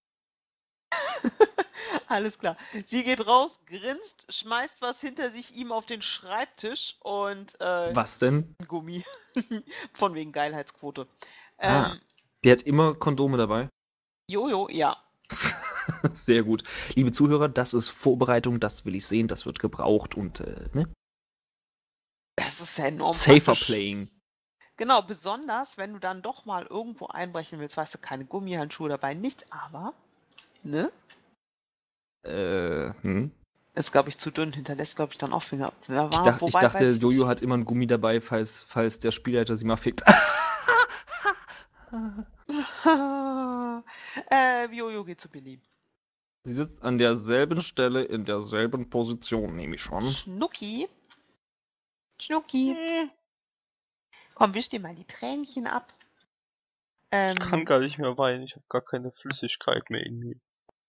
Alles klar. Sie geht raus, grinst, schmeißt was hinter sich ihm auf den Schreibtisch und Was denn? ein Gummi. Von wegen Geilheitsquote. Der hat immer Kondome dabei. Jojo, ja. Sehr gut. Liebe Zuhörer, das ist Vorbereitung, das will ich sehen, das wird gebraucht und, ne? Das ist ja enorm Safer praktisch. playing. Genau, besonders, wenn du dann doch mal irgendwo einbrechen willst, weißt du, keine Gummihandschuhe dabei, nichts, aber, ne? Ist, glaube ich, zu dünn, hinterlässt, glaube ich, dann auch Finger. Ich dachte, Jojo hat immer ein Gummi dabei, falls der Spielleiter sie mal fickt. Jojo geht zu Billy. Sie sitzt an derselben Stelle, in derselben Position, nehme ich schon. Schnucki. Schnucki. Komm, wisch dir mal die Tränchen ab. Ich kann gar nicht mehr weinen, ich habe gar keine Flüssigkeit mehr in mir.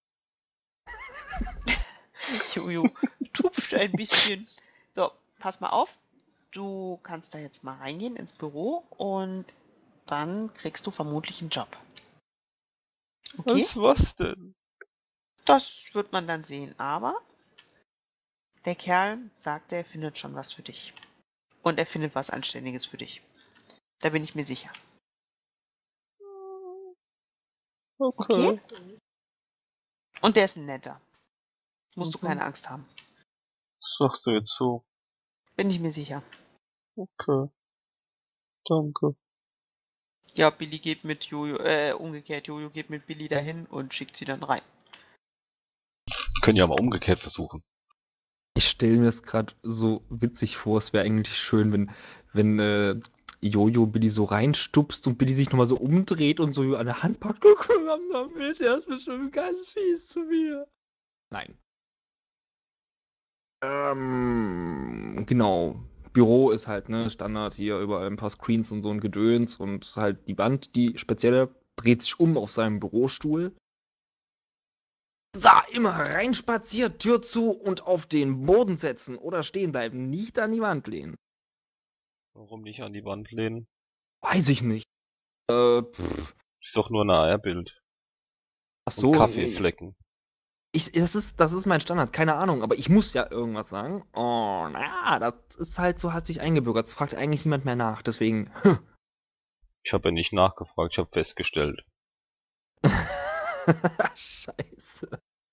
Jojo tupft ein bisschen. So, pass mal auf. Du kannst da jetzt mal reingehen ins Büro und dann kriegst du vermutlich einen Job. Okay? Was denn? Das wird man dann sehen, aber der Kerl sagt, er findet schon was für dich. Und er findet was Anständiges für dich. Da bin ich mir sicher. Okay? Und der ist ein netter. Musst du keine Angst haben. Was sagst du jetzt so? Bin ich mir sicher. Okay. Danke. Ja, Billy geht mit Jojo, umgekehrt, Jojo geht mit Billy dahin und schickt sie dann rein. Wir können ja mal umgekehrt versuchen. Ich stelle mir das gerade so witzig vor, es wäre eigentlich schön, wenn Jojo Billy so reinstupst und Billy sich nochmal so umdreht und so an der Hand packt. Guck mal damit, er ist bestimmt ganz fies zu mir. Nein. Genau. Büro ist halt, ne, Standard hier, überall ein paar Screens und so ein Gedöns und halt die Wand, die spezielle, dreht sich um auf seinem Bürostuhl. So, immer reinspaziert, Tür zu und auf den Boden setzen oder stehen bleiben, nicht an die Wand lehnen. Warum nicht an die Wand lehnen? Weiß ich nicht. Ist doch nur ein AR-Bild. Ach so. Und Kaffeeflecken. Das ist mein Standard, keine Ahnung, aber ich muss ja irgendwas sagen. Oh, naja, das ist halt so, hat sich eingebürgert. Das fragt eigentlich niemand mehr nach, deswegen. Ich habe ja nicht nachgefragt, ich habe festgestellt. Scheiße.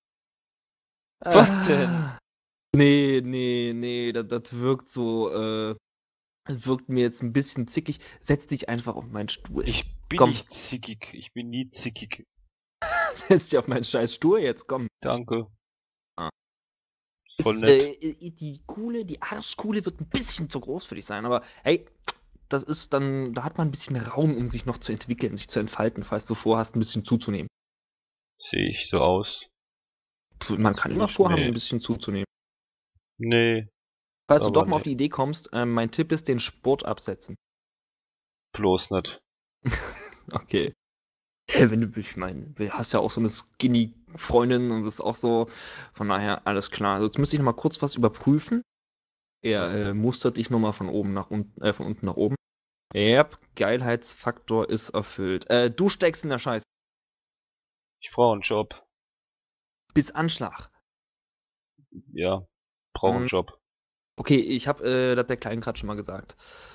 Was denn? Nee, das wirkt so, das wirkt mir jetzt ein bisschen zickig. Setz dich einfach auf meinen Stuhl. Ich bin Komm. nicht zickig. Ich bin nie zickig. Setz dich auf meinen scheiß Stuhl jetzt, komm. Danke. Ah. Voll Ist, nett. die Arschkuhle wird ein bisschen zu groß für dich sein, aber hey, das ist dann, da hat man ein bisschen Raum, um sich noch zu entwickeln, sich zu entfalten, falls du vorhast, ein bisschen zuzunehmen. Sehe ich so aus? Man Das kann bin immer ich vorhaben, ein nicht. bisschen zuzunehmen. Nee, Falls du aber doch mal auf nee. die Idee kommst, mein Tipp ist, den Sport absetzen. Bloß nicht. Okay. Wenn du, ich meine, du hast ja auch so eine Skinny-Freundin und bist auch so, von daher alles klar. Also jetzt müsste ich noch mal kurz was überprüfen. Er mustert dich nochmal von oben nach unten, von unten nach oben. Yep, Geilheitsfaktor ist erfüllt. Du steckst in der Scheiße. Ich brauche einen Job. Bis Anschlag. Ja, brauche einen Hm, Job. Okay, ich habe das der Kleinen gerade schon mal gesagt.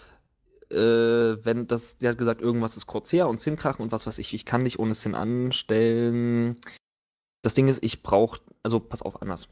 Wenn das, sie hat gesagt, irgendwas ist kurz her und Zinnkrachen und was weiß ich kann dich ohne Sinn anstellen. Das Ding ist, ich brauche, also pass auf, anders.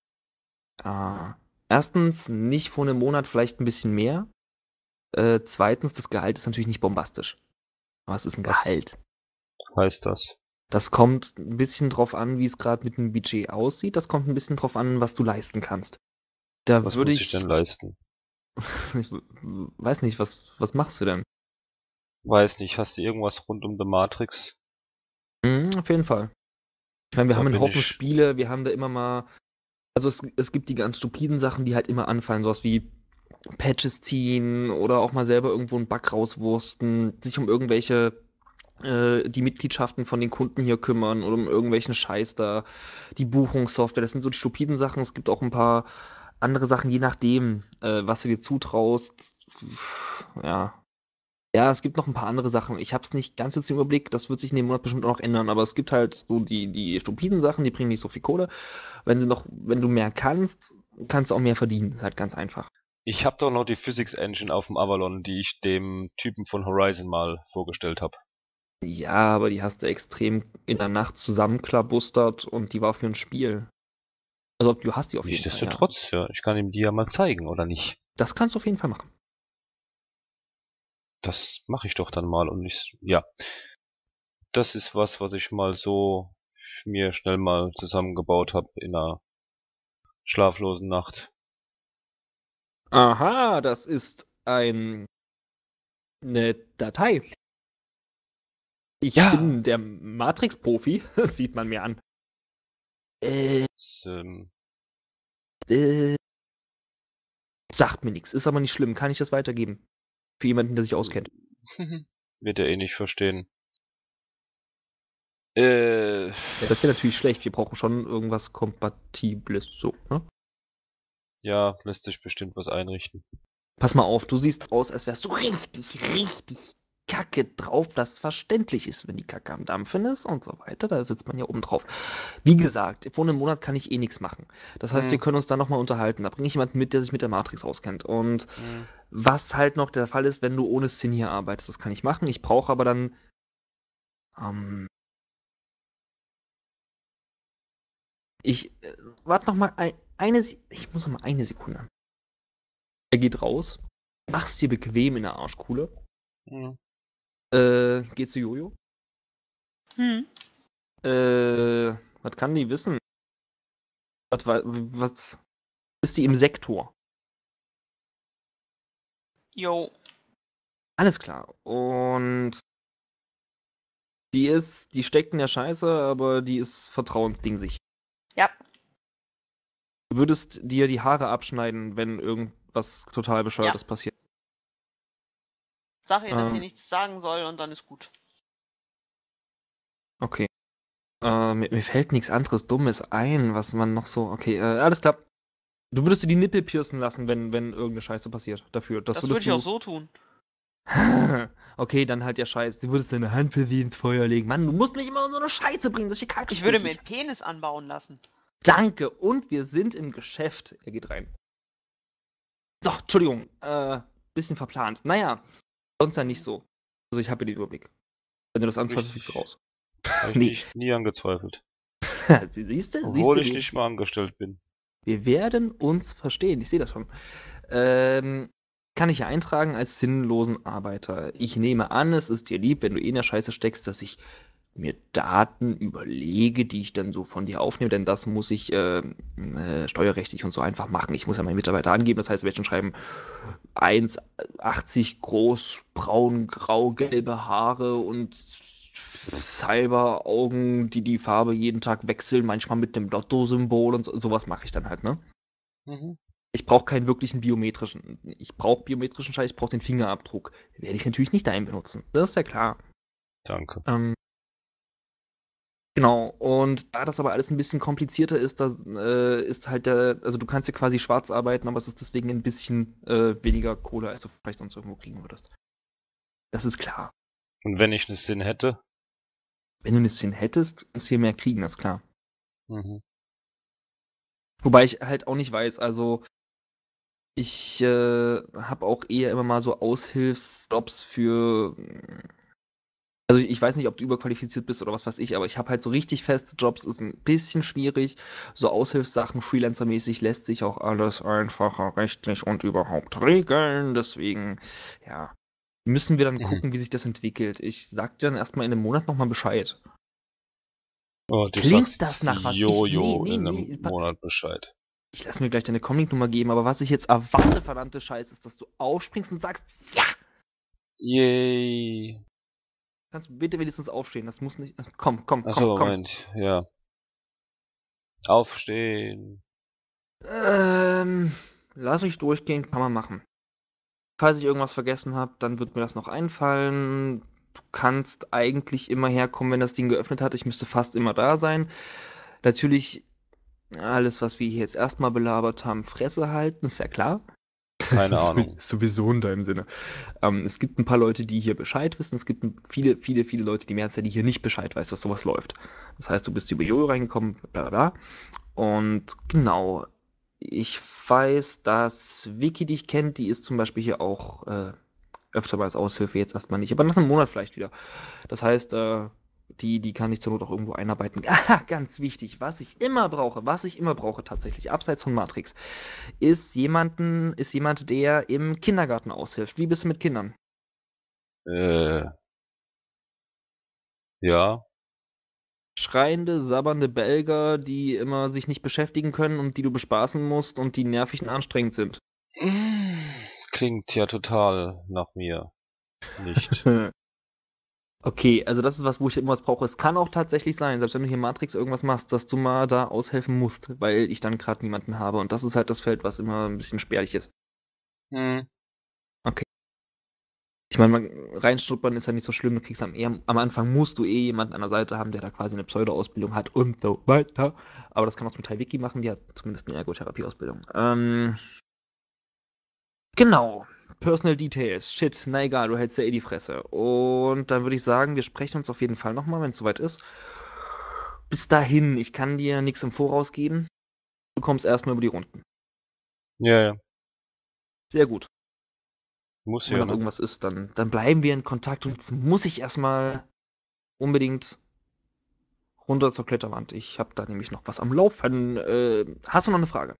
Erstens, nicht vor einem Monat, vielleicht ein bisschen mehr. Zweitens, das Gehalt ist natürlich nicht bombastisch. Aber es ist ein Was Gehalt. heißt das? Das kommt ein bisschen drauf an, wie es gerade mit dem Budget aussieht. Das kommt ein bisschen drauf an, was du leisten kannst. Da Was würde muss ich denn ich, leisten? ich weiß nicht, was machst du denn? Weiß nicht, hast du irgendwas rund um The Matrix? Auf jeden Fall. Ich meine, wir Da haben einen bin Haufen ich. Spiele, wir haben da immer mal, also es gibt die ganz stupiden Sachen, die halt immer anfallen, sowas wie Patches ziehen oder auch mal selber irgendwo einen Bug rauswursten, sich um irgendwelche die Mitgliedschaften von den Kunden hier kümmern oder um irgendwelchen Scheiß da, die Buchungssoftware, das sind so die stupiden Sachen. Es gibt auch ein paar andere Sachen, je nachdem, was du dir zutraust. Ja. Ja, es gibt noch ein paar andere Sachen. Ich habe es nicht ganz jetzt im Überblick, das wird sich in dem Monat bestimmt auch noch ändern, aber es gibt halt so die stupiden Sachen, die bringen nicht so viel Kohle. Wenn du mehr kannst, kannst du auch mehr verdienen. Ist halt ganz einfach. Ich habe doch noch die Physics Engine auf dem Avalon, die ich dem Typen von Horizon mal vorgestellt habe. Ja, aber die hast du extrem in der Nacht zusammenklabustert und die war für ein Spiel. Also du hast die auf jeden Fall, ja. Nichtsdestotrotz, ja, ich kann ihm die ja mal zeigen, oder nicht? Das kannst du auf jeden Fall machen. Das mache ich doch dann mal und ja, das ist was ich mal so mir schnell mal zusammengebaut habe in einer schlaflosen Nacht. Aha, das ist eine Datei. Ich Ja, bin der Matrix-Profi, das sieht man mir an. Äh, das, äh, sagt mir nichts, ist aber nicht schlimm. Kann ich das weitergeben? Für jemanden, der sich auskennt. wird er eh nicht verstehen. Ja, das wäre natürlich schlecht. Wir brauchen schon irgendwas Kompatibles. So, ne? Ja, lässt sich bestimmt was einrichten. Pass mal auf, du siehst aus, als wärst du richtig Kacke drauf, das verständlich ist, wenn die Kacke am Dampfen ist und so weiter. Da sitzt man ja oben drauf. Wie gesagt, vor einem Monat kann ich eh nichts machen. Das heißt, wir Hm, können uns da nochmal unterhalten. Da bringe ich jemanden mit, der sich mit der Matrix auskennt. Und hm. was halt noch der Fall ist, wenn du ohne Sinn hier arbeitest, das kann ich machen. Ich brauche aber dann. Ähm, warte noch mal ich muss noch mal eine Sekunde. Er geht raus, mach's dir bequem in der Arschkuhle, Hm. geht zu Jojo. Hm. Was kann die wissen? Was ist die im Sektor? Jo. Alles klar. Und die steckt in der Scheiße, aber die ist vertrauensdingsig. Ja. Du würdest dir die Haare abschneiden, wenn irgendwas total Bescheuertes passiert. Sag ihr, dass sie Ähm, nichts sagen soll und dann ist gut. okay. Mir fällt nichts anderes Dummes ein, was man noch so. Okay, alles klar. Du würdest dir die Nippel piercen lassen, wenn irgendeine Scheiße passiert. Dafür. Das Das würdest würde ich auch du. so tun. Okay, dann halt ja Scheiß. Du würdest deine Hand für sie ins Feuer legen. Mann, du musst mich immer in so eine Scheiße bringen, solche Kacksprüche. Ich würde mir einen Penis anbauen lassen. Danke, und wir sind im Geschäft. Er geht rein. So, Entschuldigung, bisschen verplant. Naja, sonst ja nicht so. Also ich habe hier den Überblick. Wenn du das anzweifelst, fliegst du Richtig. raus. Hab ich Nee. nie angezweifelt. Siehst du, Obwohl ich nicht mal angestellt bin. wir werden uns verstehen. Ich sehe das schon. Kann ich ja eintragen als sinnlosen Arbeiter. Ich nehme an, es ist dir lieb, wenn du in der Scheiße steckst, dass ich mir Daten überlege, die ich dann so von dir aufnehme, denn das muss ich steuerrechtlich und so einfach machen. Ich muss ja meinen Mitarbeiter angeben, das heißt, wir werden schon schreiben 1,80 groß, braun, grau, gelbe Haare und Cyberaugen, die Farbe jeden Tag wechseln, manchmal mit dem Lotto-Symbol und sowas mache ich dann halt, ne? Mhm. Ich brauche keinen wirklichen biometrischen. Ich brauche biometrischen Scheiß, ich brauche den Fingerabdruck. Werde ich natürlich nicht dahin benutzen. Das ist ja klar. Danke. Genau, und da das aber alles ein bisschen komplizierter ist, das ist halt also du kannst ja quasi schwarz arbeiten, aber es ist deswegen ein bisschen weniger Kohle, als du vielleicht sonst irgendwo kriegen würdest. Das ist klar. Und wenn ich einen Sinn hätte? Wenn du ein bisschen hättest, musst du hier mehr kriegen, das ist klar. Mhm. Wobei ich halt auch nicht weiß, also ich habe auch eher immer mal so Aushilfsjobs für. Also ich weiß nicht, ob du überqualifiziert bist oder was weiß ich, aber ich habe halt so richtig feste Jobs, ist ein bisschen schwierig. So Aushilfssachen, Freelancer-mäßig lässt sich auch alles einfacher rechtlich und überhaupt regeln. Deswegen, ja, müssen wir dann Mhm. gucken, wie sich das entwickelt. Ich sag dir dann erstmal in einem Monat nochmal Bescheid. Oh, du Klingt sagst das nach was? Jojo Nee, in nee. einem Monat Bescheid. Ich lass mir gleich deine Comlink-Nummer geben, aber was ich jetzt erwarte, verdammte Scheiße, ist, dass du aufspringst und sagst, ja! Yay. Kannst du bitte wenigstens aufstehen? Das muss nicht. Komm, komm, Achso, komm, komm. Moment, ja. Aufstehen. Lass ich durchgehen, kann man machen. Falls ich irgendwas vergessen habe, dann wird mir das noch einfallen. Du kannst eigentlich immer herkommen, wenn das Ding geöffnet hat. Ich müsste fast immer da sein. Natürlich, alles, was wir hier jetzt erstmal belabert haben, Fresse halten, ist ja klar. Keine Ahnung. Ist sowieso in deinem Sinne. Es gibt ein paar Leute, die hier Bescheid wissen. Es gibt viele, viele, viele Leute, die Mehrzahl, die hier nicht Bescheid weiß, dass sowas läuft. Das heißt, du bist über Jojo reingekommen, bla bla bla. Und genau, ich weiß, dass Vicky dich kennt. Die ist zum Beispiel hier auch öfter mal als Aushilfe, jetzt erstmal nicht. Aber nach einem Monat vielleicht wieder. Das heißt, die kann ich zur Not auch irgendwo einarbeiten. Ah, ganz wichtig, was ich immer brauche tatsächlich, abseits von Matrix, ist jemand, der im Kindergarten aushilft. Wie bist du mit Kindern? Ja. Schreiende, sabbernde Belger, die immer sich nicht beschäftigen können und die du bespaßen musst und die nervig und anstrengend sind. Klingt ja total nach mir. Nicht. Okay, also das ist was, wo ich immer was brauche. Es kann auch tatsächlich sein, selbst wenn du hier Matrix irgendwas machst, dass du mal da aushelfen musst, weil ich dann gerade niemanden habe. Und das ist halt das Feld, was immer ein bisschen spärlich ist. Hm. Okay. Ich meine, reinschnuppern ist ja nicht so schlimm. Du kriegst am Anfang musst du jemanden an der Seite haben, der da quasi eine Pseudo-Ausbildung hat und so weiter. Aber das kann auch zum Teil Vicky machen, die hat zumindest eine Ergotherapie-Ausbildung. Genau. Personal Details. Shit, na egal, du hältst ja eh die Fresse. Und dann würde ich sagen, wir sprechen uns auf jeden Fall nochmal, wenn es soweit ist. Bis dahin, ich kann dir nichts im Voraus geben. Du kommst erstmal über die Runden. Ja, ja. Sehr gut. Muss Wenn ja, noch ne? irgendwas ist, dann bleiben wir in Kontakt. Und jetzt muss ich erstmal unbedingt runter zur Kletterwand. Ich habe da nämlich noch was am Laufen. Hast du noch eine Frage?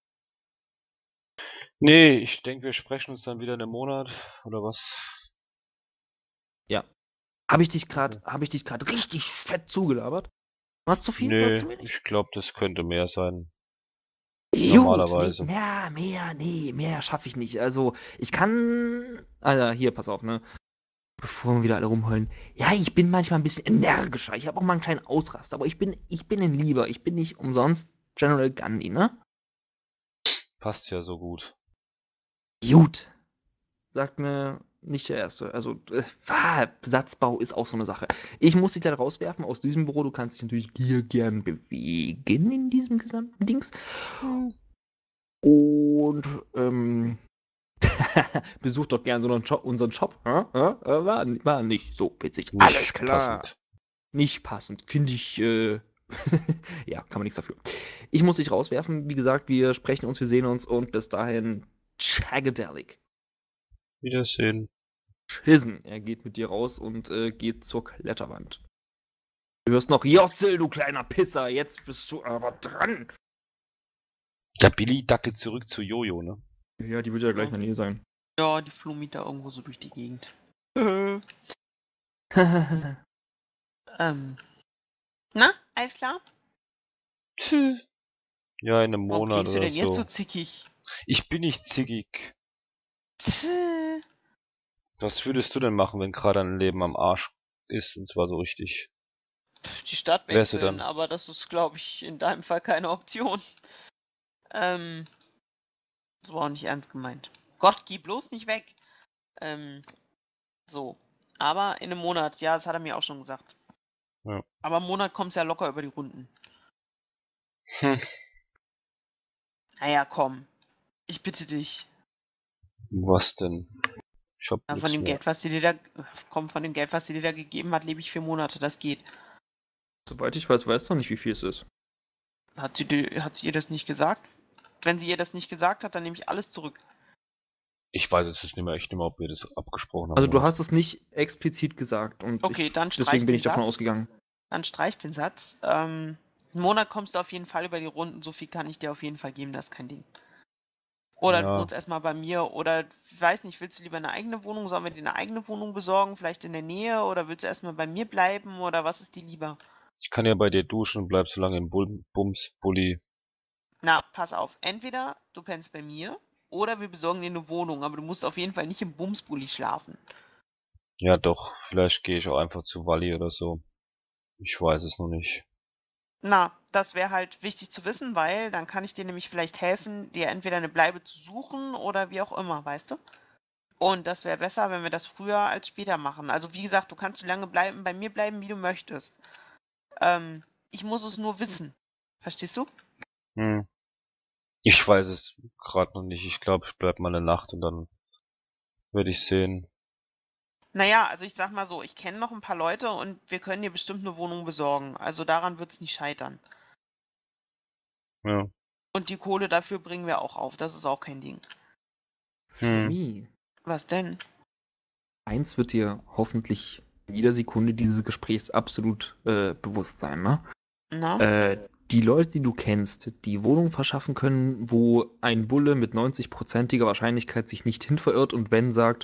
Nee, ich denke, wir sprechen uns dann wieder in einem Monat, oder was? Ja. Habe ich dich gerade richtig fett zugelabert? War's zu viel? War's Nee, zu wenig? ich glaube, das könnte mehr sein. Gut, Normalerweise. mehr schaffe ich nicht. Also, ich kann. Alter, hier, pass auf, ne? Bevor wir wieder alle rumheulen. Ja, ich bin manchmal ein bisschen energischer. Ich habe auch mal einen kleinen Ausrast, aber ich bin ein Lieber. Ich bin nicht umsonst General Gandhi, ne? Passt ja so gut. Gut. Sagt mir nicht der Erste. Also, Satzbau ist auch so eine Sache. Ich muss dich dann rauswerfen aus diesem Büro. Du kannst dich natürlich hier gern bewegen in diesem gesamten Dings. Und, besuch doch gern unseren Shop. War nicht so witzig. Nicht Alles klar. passend. Nicht passend. Finde ich, ja, kann man nichts dafür. Ich muss dich rauswerfen. Wie gesagt, wir sprechen uns, wir sehen uns und bis dahin, Chagadelic. Wiedersehen. Schissen. Er geht mit dir raus und geht zur Kletterwand. Du hörst noch, Jossel, du kleiner Pisser, jetzt bist du aber dran. Der Billy dackelt zurück zu Jojo, ne? Ja, die wird ja gleich in der Nähe sein. Ja, die flummt da irgendwo so durch die Gegend. Na, alles klar? Ja, in einem Warum Monat klingst du oder denn jetzt so so. zickig? Ich bin nicht zickig. Tch. Was würdest du denn machen, wenn gerade dein Leben am Arsch ist, und zwar so richtig? Die Stadt Wärst du wechseln, dann? aber das ist, glaube ich, in deinem Fall keine Option. Das war auch nicht ernst gemeint. Gott, geh bloß nicht weg. So. Aber in einem Monat, ja, das hat er mir auch schon gesagt. Ja. Aber im Monat kommst du ja locker über die Runden. Hm, Naja, komm. Ich bitte dich. was denn? Ich hab Ja, nichts von dem mehr. Geld, was sie dir da. Komm, von dem Geld, was sie dir da gegeben hat, lebe ich 4 Monate. Das geht. Soweit ich weiß, weißt du noch nicht, wie viel es ist. Hat sie ihr das nicht gesagt? Wenn sie ihr das nicht gesagt hat, dann nehme ich alles zurück. Ich weiß jetzt echt nicht mehr, ob wir das abgesprochen haben. Also du oder hast es nicht explizit gesagt und Okay, dann streich deswegen bin den ich davon Satz. ausgegangen. Dann streich den Satz. Einen Monat kommst du auf jeden Fall über die Runden. So viel kann ich dir auf jeden Fall geben, das ist kein Ding. Oder du Ja. wohnst erstmal bei mir. Oder, weiß nicht, willst du lieber eine eigene Wohnung? Sollen wir dir eine eigene Wohnung besorgen? Vielleicht in der Nähe? Oder willst du erstmal bei mir bleiben? Oder was ist dir lieber? Ich kann ja bei dir duschen und bleib so lange im Bums-Bulli. Na, pass auf. Entweder du pennst bei mir oder wir besorgen dir eine Wohnung. Aber du musst auf jeden Fall nicht im Bumsbully schlafen. Ja doch, vielleicht gehe ich auch einfach zu Walli oder so. Ich weiß es noch nicht. Na, das wäre halt wichtig zu wissen, weil dann kann ich dir nämlich vielleicht helfen, dir entweder eine Bleibe zu suchen oder wie auch immer, weißt du? Und das wäre besser, wenn wir das früher als später machen. Also wie gesagt, du kannst so lange bei mir bleiben, wie du möchtest. Ich muss es nur wissen. Verstehst du? Hm. Ich weiß es gerade noch nicht. Ich glaube, ich bleib mal eine Nacht und dann werde ich sehen. Naja, also ich sag mal so, ich kenne noch ein paar Leute und wir können dir bestimmt eine Wohnung besorgen. Also daran wird es nicht scheitern. Ja. Und die Kohle dafür bringen wir auch auf. Das ist auch kein Ding. Hm. Flummi, Was denn? eins wird dir hoffentlich in jeder Sekunde dieses Gesprächs absolut bewusst sein, ne? Na? Die Leute, die du kennst, die Wohnungen verschaffen können, wo ein Bulle mit 90%iger Wahrscheinlichkeit sich nicht hin verirrt und wenn sagt,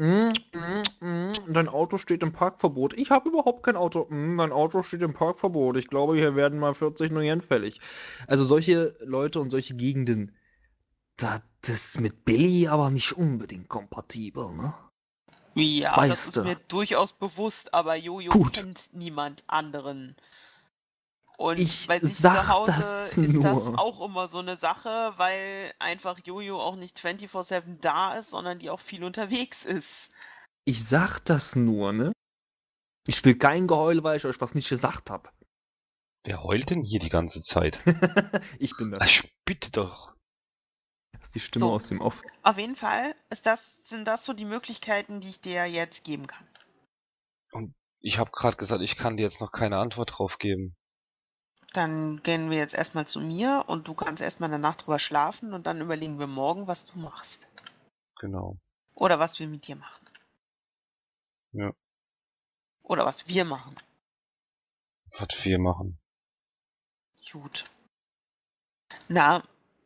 dein Auto steht im Parkverbot. Ich habe überhaupt kein Auto. Dein Auto steht im Parkverbot. Ich glaube, hier werden mal 40 Nuyen fällig. Also solche Leute und solche Gegenden, das ist mit Billy aber nicht unbedingt kompatibel, ne? Ja, das Weißt ist du. mir durchaus bewusst, aber Jojo Gut. kennt niemand anderen. Und Ich bei sich zu sag Hause das ist das nur. auch immer so eine Sache, weil einfach Jojo auch nicht 24/7 da ist, sondern die auch viel unterwegs ist. Ich sag das nur, ne? Ich will kein Geheul, weil ich euch was nicht gesagt habe. Wer heult denn hier die ganze Zeit? Ich bin das. Ich bitte doch. Das ist die Stimme So. aus dem Off. Auf jeden Fall sind das so die Möglichkeiten, die ich dir jetzt geben kann. Und ich habe gerade gesagt, ich kann dir jetzt noch keine Antwort drauf geben. Dann gehen wir jetzt erstmal zu mir und du kannst erstmal eine Nacht drüber schlafen und dann überlegen wir morgen, was du machst. Genau. Oder was wir mit dir machen. Ja. Oder was wir machen. Was wir machen. Gut. Na,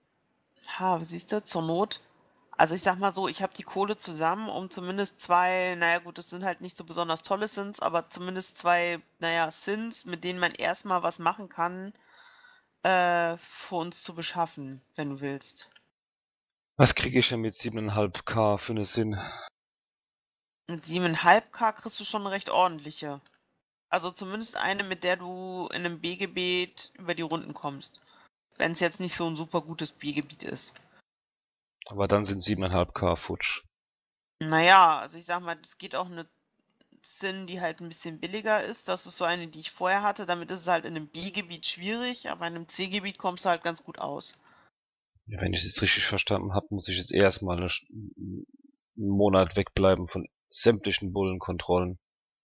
siehst du, zur Not. Also ich sag mal so, ich habe die Kohle zusammen, um zumindest 2, naja gut, das sind halt nicht so besonders tolle Sins, aber zumindest 2, naja, Sins, mit denen man erstmal was machen kann, für uns zu beschaffen, wenn du willst. Was kriege ich denn mit 7,5K für eine Sinn? Mit 7,5K kriegst du schon eine recht ordentliche. Also zumindest eine, mit der du in einem B-Gebiet über die Runden kommst. Wenn es jetzt nicht so ein super gutes B-Gebiet ist. Aber dann sind 7,5K futsch. Naja, also ich sag mal, es geht auch eine Sin, die halt ein bisschen billiger ist. Das ist so eine, die ich vorher hatte. Damit ist es halt in einem B-Gebiet schwierig, aber in einem C-Gebiet kommst du halt ganz gut aus. Ja, wenn ich es jetzt richtig verstanden habe, muss ich jetzt erstmal einen Monat wegbleiben von sämtlichen Bullenkontrollen.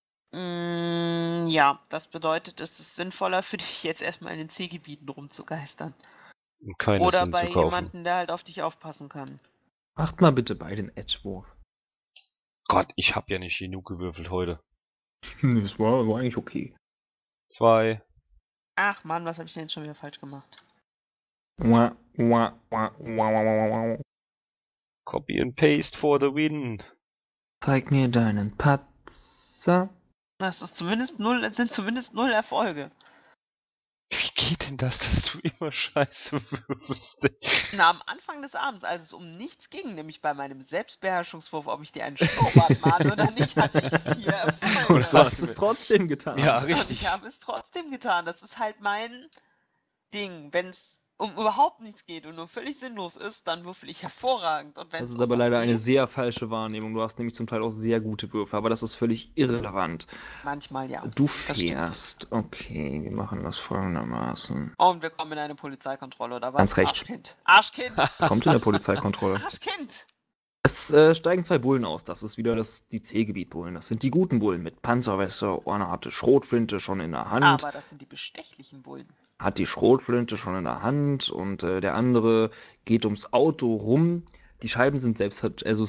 Ja, das bedeutet, es ist sinnvoller für dich, jetzt erstmal in den C-Gebieten rumzugeistern. Und keine Oder Sinn bei zu kaufen. jemandem, der halt auf dich aufpassen kann. Macht mal bitte bei den Edgewurf. Gott, ich hab ja nicht genug gewürfelt heute. Das war eigentlich okay. 2. Ach Mann, was habe ich denn jetzt schon wieder falsch gemacht? Wah, wah, wah, wah, wah, wah. Copy and paste for the win. Zeig mir deinen Patzer. Das ist zumindest null, es sind zumindest 0 Erfolge. Wie geht denn das, dass du immer Scheiße würfelst? Na, am Anfang des Abends, als es um nichts ging, nämlich bei meinem Selbstbeherrschungswurf, ob ich dir einen Schnurrbart male oder nicht, hatte ich 4 Erfolge. Und du hast es trotzdem getan. Ja, Und richtig. ich habe es trotzdem getan. Das ist halt mein Ding. Wenn es um überhaupt nichts geht und nur völlig sinnlos ist, dann würfel ich hervorragend. Und wenn Das es ist um aber was leider eine geht, sehr falsche Wahrnehmung. Du hast nämlich zum Teil auch sehr gute Würfe, aber das ist völlig irrelevant. manchmal ja. Du das stimmt. fährst. Okay, wir machen das folgendermaßen. Und wir kommen in eine Polizeikontrolle, oder was? Ganz recht. Arschkind. Arschkind! Kommt in der Polizeikontrolle. Arschkind! Es steigen 2 Bullen aus. Das ist wieder die C-Gebiet-Bullen. Das sind die guten Bullen mit Panzerweste. Einer hatte Schrotflinte schon in der Hand. Aber das sind die bestechlichen Bullen. Hat die Schrotflinte schon in der Hand und der andere geht ums Auto rum. Die Scheiben sind selbst, also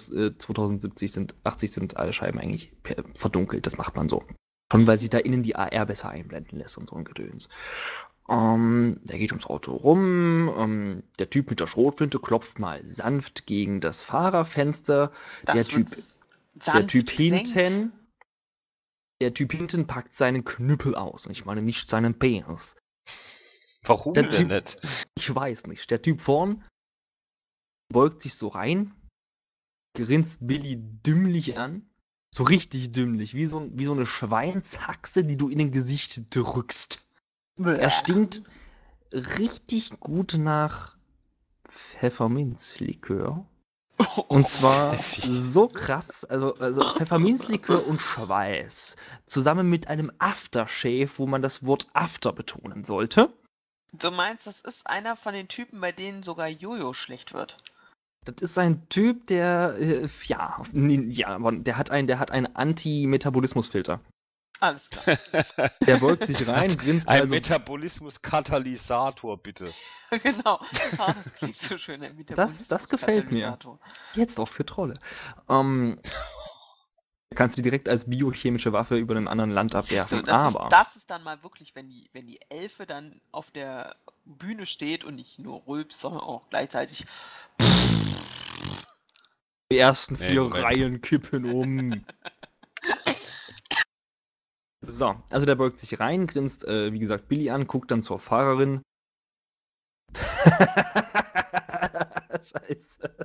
2080 sind alle Scheiben eigentlich verdunkelt. Das macht man so. Schon weil sich da innen die AR besser einblenden lässt und so ein Gedöns. Der geht ums Auto rum. Der Typ mit der Schrotflinte klopft mal sanft gegen das Fahrerfenster. Das Der wird Typ sanft hinten. gesenkt. Der Typ hinten packt seinen Knüppel aus. Und ich meine nicht seinen Penis. Warum Der denn Typ- nicht? Ich weiß nicht. Der Typ vorn beugt sich so rein, grinst Billy dümmlich an. So richtig dümmlich, wie so eine Schweinshaxe, die du in den Gesicht drückst. Er stinkt richtig gut nach Pfefferminzlikör. Und zwar so krass, also Pfefferminzlikör und Schweiß. Zusammen mit einem Aftershave, wo man das Wort After betonen sollte. Du meinst, das ist einer von den Typen, bei denen sogar Jojo schlecht wird? Das ist ein Typ, der, aber der hat einen Anti-Metabolismusfilter. Alles klar. Der beugt sich rein, grinst Ein also. Metabolismus-Katalysator, bitte. Genau. Ah, das klingt so schön. Der Das gefällt mir. Metabolismus-Katalysator. Jetzt auch für Trolle. Kannst du die direkt als biochemische Waffe über einem anderen Land Siehst du, abwerfen. das ist dann mal wirklich, wenn die Elfe dann auf der Bühne steht und nicht nur rülpst, sondern auch gleichzeitig. Die ersten Nee, 4 Moment. Reihen kippen um. So, also der beugt sich rein, grinst, wie gesagt, Billy an, guckt dann zur Fahrerin. Scheiße.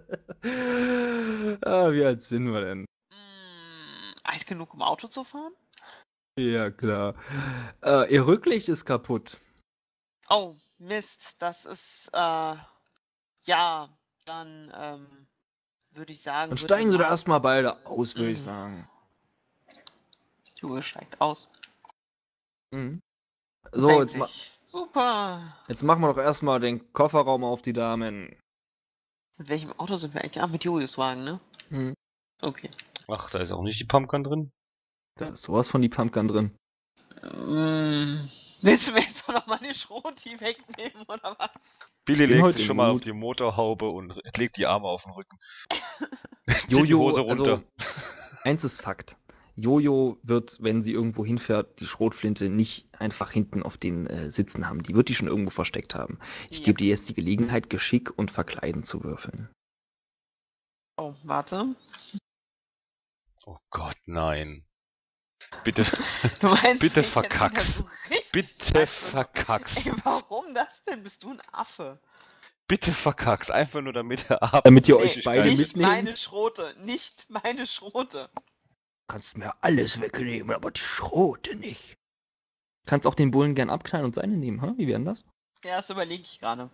Wie alt sind wir denn? Alt genug, um Auto zu fahren? Ja, klar. Ihr Rücklicht ist kaputt. Oh, Mist. Das ist, ja, dann, würde ich sagen. Dann steigen sie da erstmal beide aus, würde ich Mhm. sagen. Junge steigt aus. Mhm. So, Denkt jetzt, sich, super. jetzt machen wir doch erstmal den Kofferraum auf die Damen. Mit welchem Auto sind wir eigentlich? Ah, mit Julius Wagen, ne? Mhm. Okay. Ach, da ist auch nicht die Pumpgun drin. Da ist sowas von die Pumpgun drin. Willst du mir jetzt auch noch meine Schroti wegnehmen, oder was? Billy bin legt heute sich im schon mal Mut. auf die Motorhaube und legt die Arme auf den Rücken. Zieht die Jojo, Hose runter. also, eins ist Fakt. Jojo wird, wenn sie irgendwo hinfährt, die Schrotflinte nicht einfach hinten auf den Sitzen haben. Die wird die schon irgendwo versteckt haben. Ich Ja. gebe dir jetzt die Gelegenheit, Geschick und Verkleiden zu würfeln. Oh, warte. Oh Gott, nein. Bitte, Du meinst, bitte mich jetzt wieder verkack's. so richtig Bitte scheiße- verkack's. Ey, warum das denn? Bist du ein Affe? Bitte verkack's. Einfach nur damit er ab. Damit ihr Ey, euch beide nicht mitnehmen. meine Schrote. Nicht meine Schrote. Kannst mir alles wegnehmen, aber die Schrote nicht. Kannst auch den Bullen gern abknallen und seine nehmen, ha? Wie wären das? Ja, das überlege ich gerade.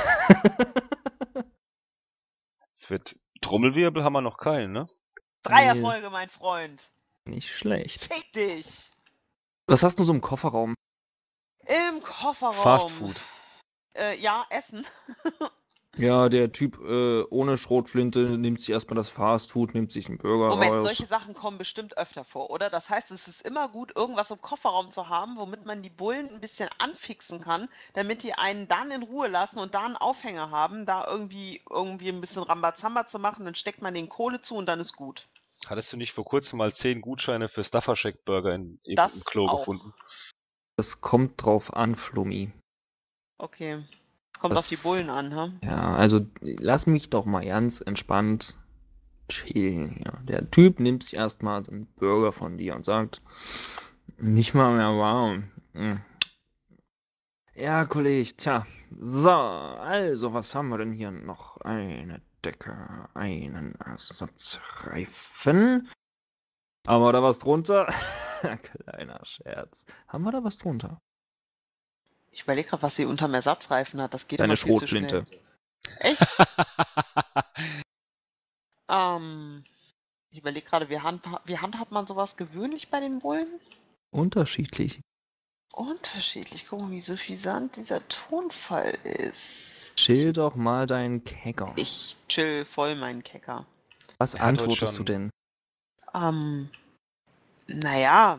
Es wird Trommelwirbel haben wir noch keinen, ne? 3 Nee. Erfolge, mein Freund. Nicht schlecht. Fick dich. Was hast du so im Kofferraum? Im Kofferraum. Fast Food. Ja, Essen. Ja, der Typ ohne Schrotflinte nimmt sich erstmal das Fastfood, nimmt sich einen Burger Moment, raus. solche Sachen kommen bestimmt öfter vor, oder? Das heißt, es ist immer gut, irgendwas im Kofferraum zu haben, womit man die Bullen ein bisschen anfixen kann, damit die einen dann in Ruhe lassen und da einen Aufhänger haben, da irgendwie ein bisschen Rambazamba zu machen, dann steckt man den Kohle zu und dann ist gut. Hattest du nicht vor kurzem mal 10 Gutscheine für Stuffer Shack Burger im Das Klo auch. gefunden? Das kommt drauf an, Flummi. Okay. Kommt auf die Das- Bullen an, ha? Ja, also lass mich doch mal ganz entspannt chillen hier. Der Typ nimmt sich erstmal den Burger von dir und sagt, nicht mal mehr warm. Ja, Kollege, tja. So, also, was haben wir denn hier noch? Eine Decke, einen Ersatzreifen. Haben wir da was drunter? Kleiner Scherz. Haben wir da was drunter? Ich überlege gerade, was sie unterm Ersatzreifen hat. Das geht Deine immer viel zu schnell. Schrotflinte. Echt? Ich überlege gerade, wie handhabt man sowas gewöhnlich bei den Bullen? Unterschiedlich. Unterschiedlich. Guck mal, wie suffisant dieser Tonfall ist. Chill doch mal deinen Kecker. Ich chill voll meinen Kecker. Was Er hat heute antwortest du schon- denn? Naja.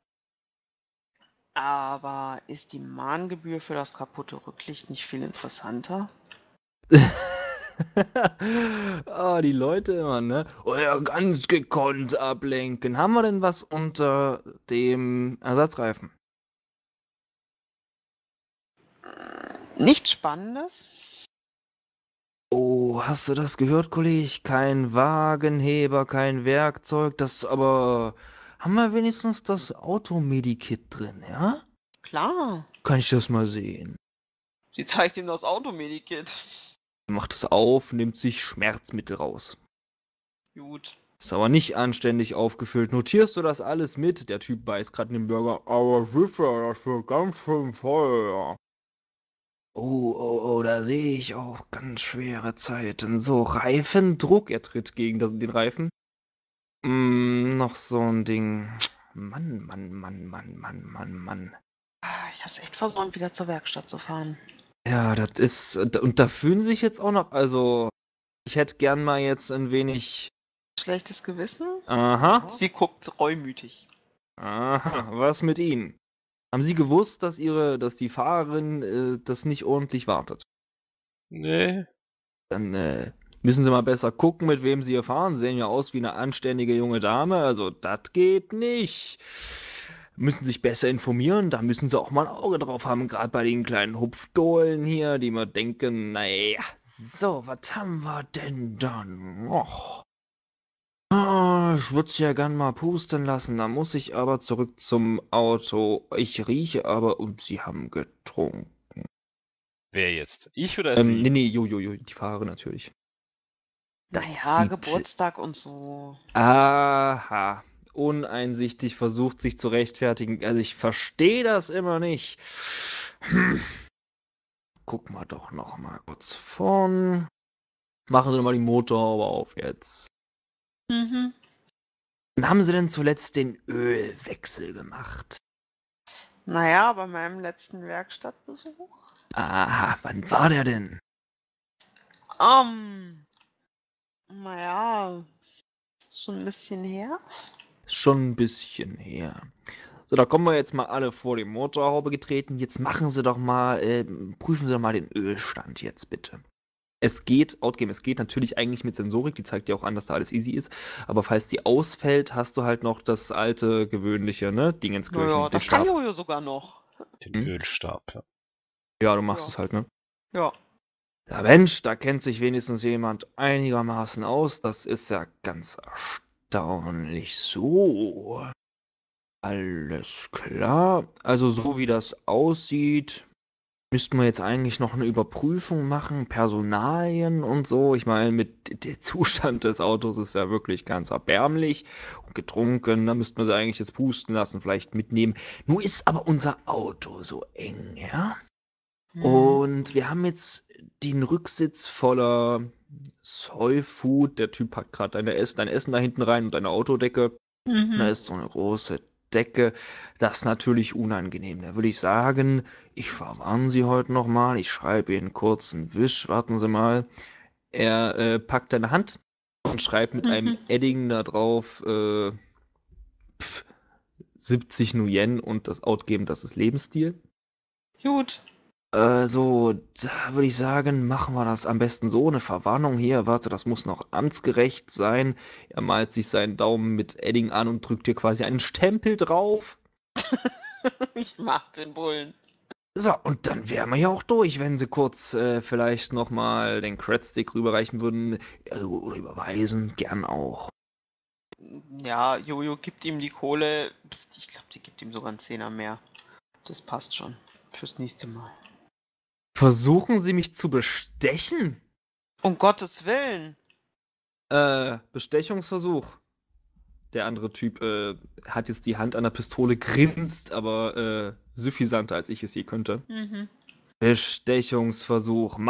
Aber ist die Mahngebühr für das kaputte Rücklicht nicht viel interessanter? Oh, die Leute immer, ne? Oh ja, ganz gekonnt ablenken. Haben wir denn was unter dem Ersatzreifen? Nichts Spannendes? Oh, hast du das gehört, Kollege? Kein Wagenheber, kein Werkzeug, das aber. Haben wir wenigstens das Automedikit drin, ja? Klar. Kann ich das mal sehen? Sie zeigt ihm das Automedikit. Macht es auf, nimmt sich Schmerzmittel raus. Gut. Ist aber nicht anständig aufgefüllt. Notierst du das alles mit? Der Typ beißt gerade in den Burger. Aber sicher, das wird ganz schön voll. Oh, da sehe ich auch ganz schwere Zeiten. So, Reifendruck. Er tritt gegen den Reifen. Noch so ein Ding. Mann. Ich hab's echt versäumt, wieder zur Werkstatt zu fahren. Ja, das ist. Und da fühlen sich jetzt auch noch. Also, ich hätte gern mal jetzt ein wenig. Schlechtes Gewissen? Aha. Sie guckt reumütig. Aha, was mit Ihnen? Haben Sie gewusst, dass die Fahrerin das nicht ordentlich wartet? Nee. Dann müssen Sie mal besser gucken, mit wem Sie hier fahren. Sie sehen ja aus wie eine anständige junge Dame, also das geht nicht. Müssen sich besser informieren, da müssen Sie auch mal ein Auge drauf haben, gerade bei den kleinen Hupfdohlen hier, die mir denken, naja, so, was haben wir denn dann noch? Ich würde es ja gern mal pusten lassen, da muss ich aber zurück zum Auto. Ich rieche aber und Sie haben getrunken. Wer jetzt? Ich oder sie? Nee, Jojo, die Fahrerin natürlich. Das Naja, sieht- Geburtstag und so. Aha, uneinsichtig versucht sich zu rechtfertigen. Also ich verstehe das immer nicht. Guck mal doch noch mal kurz von. Machen Sie doch mal die Motorhaube auf jetzt. Mhm. Wann haben Sie denn zuletzt den Ölwechsel gemacht? Naja, bei meinem letzten Werkstattbesuch. Aha, wann war der denn? Naja, schon ein bisschen her. Schon ein bisschen her. So, da kommen wir jetzt mal alle vor die Motorhaube getreten. Jetzt machen Sie doch mal, prüfen Sie doch mal den Ölstand jetzt bitte. Es geht natürlich eigentlich mit Sensorik, die zeigt ja auch an, dass da alles easy ist. Aber falls die ausfällt, hast du halt noch das alte, gewöhnliche, ne? Dingenskirchen. Naja, den das kann Stab. Jojo sogar noch. Den Hm? Ölstab, ja. Ja, du machst Ja. es halt, ne? Ja. Ja, Mensch, da kennt sich wenigstens jemand einigermaßen aus. Das ist ja ganz erstaunlich. So. Alles klar. Also so wie das aussieht, müssten wir jetzt eigentlich noch eine Überprüfung machen, Personalien und so. Ich meine, der Zustand des Autos ist ja wirklich ganz erbärmlich. Und getrunken, da müssten wir sie eigentlich jetzt pusten lassen, vielleicht mitnehmen. Nun ist aber unser Auto so eng, ja? Hm. Und wir haben jetzt den Rücksitz voller Soy-Food. Der Typ packt gerade dein Essen da hinten rein und eine Autodecke. Mhm. Da ist so eine große Decke. Das ist natürlich unangenehm. Da würde ich sagen, ich verwarne Sie heute nochmal. Ich schreibe Ihnen kurz einen Wisch. Warten Sie mal. Er packt deine Hand und schreibt mit einem Edding da drauf 70 Nuyen und das Outgeben, das ist Lebensstil. Gut. So, da würde ich sagen, machen wir das am besten so. Eine Verwarnung hier. Warte, das muss noch amtsgerecht sein. Er malt sich seinen Daumen mit Edding an und drückt dir quasi einen Stempel drauf. Ich mag den Bullen. So, und dann wären wir ja auch durch, wenn sie kurz vielleicht nochmal den Credstick rüberreichen würden. Also, oder überweisen, gern auch. Ja, Jojo gibt ihm die Kohle. Ich glaube, die gibt ihm sogar einen Zehner mehr. Das passt schon. Fürs nächste Mal. Versuchen Sie mich zu bestechen? Um Gottes Willen. Bestechungsversuch. Der andere Typ hat jetzt die Hand an der Pistole, grinst, aber suffisanter, als ich es je könnte. Mhm. Bestechungsversuch.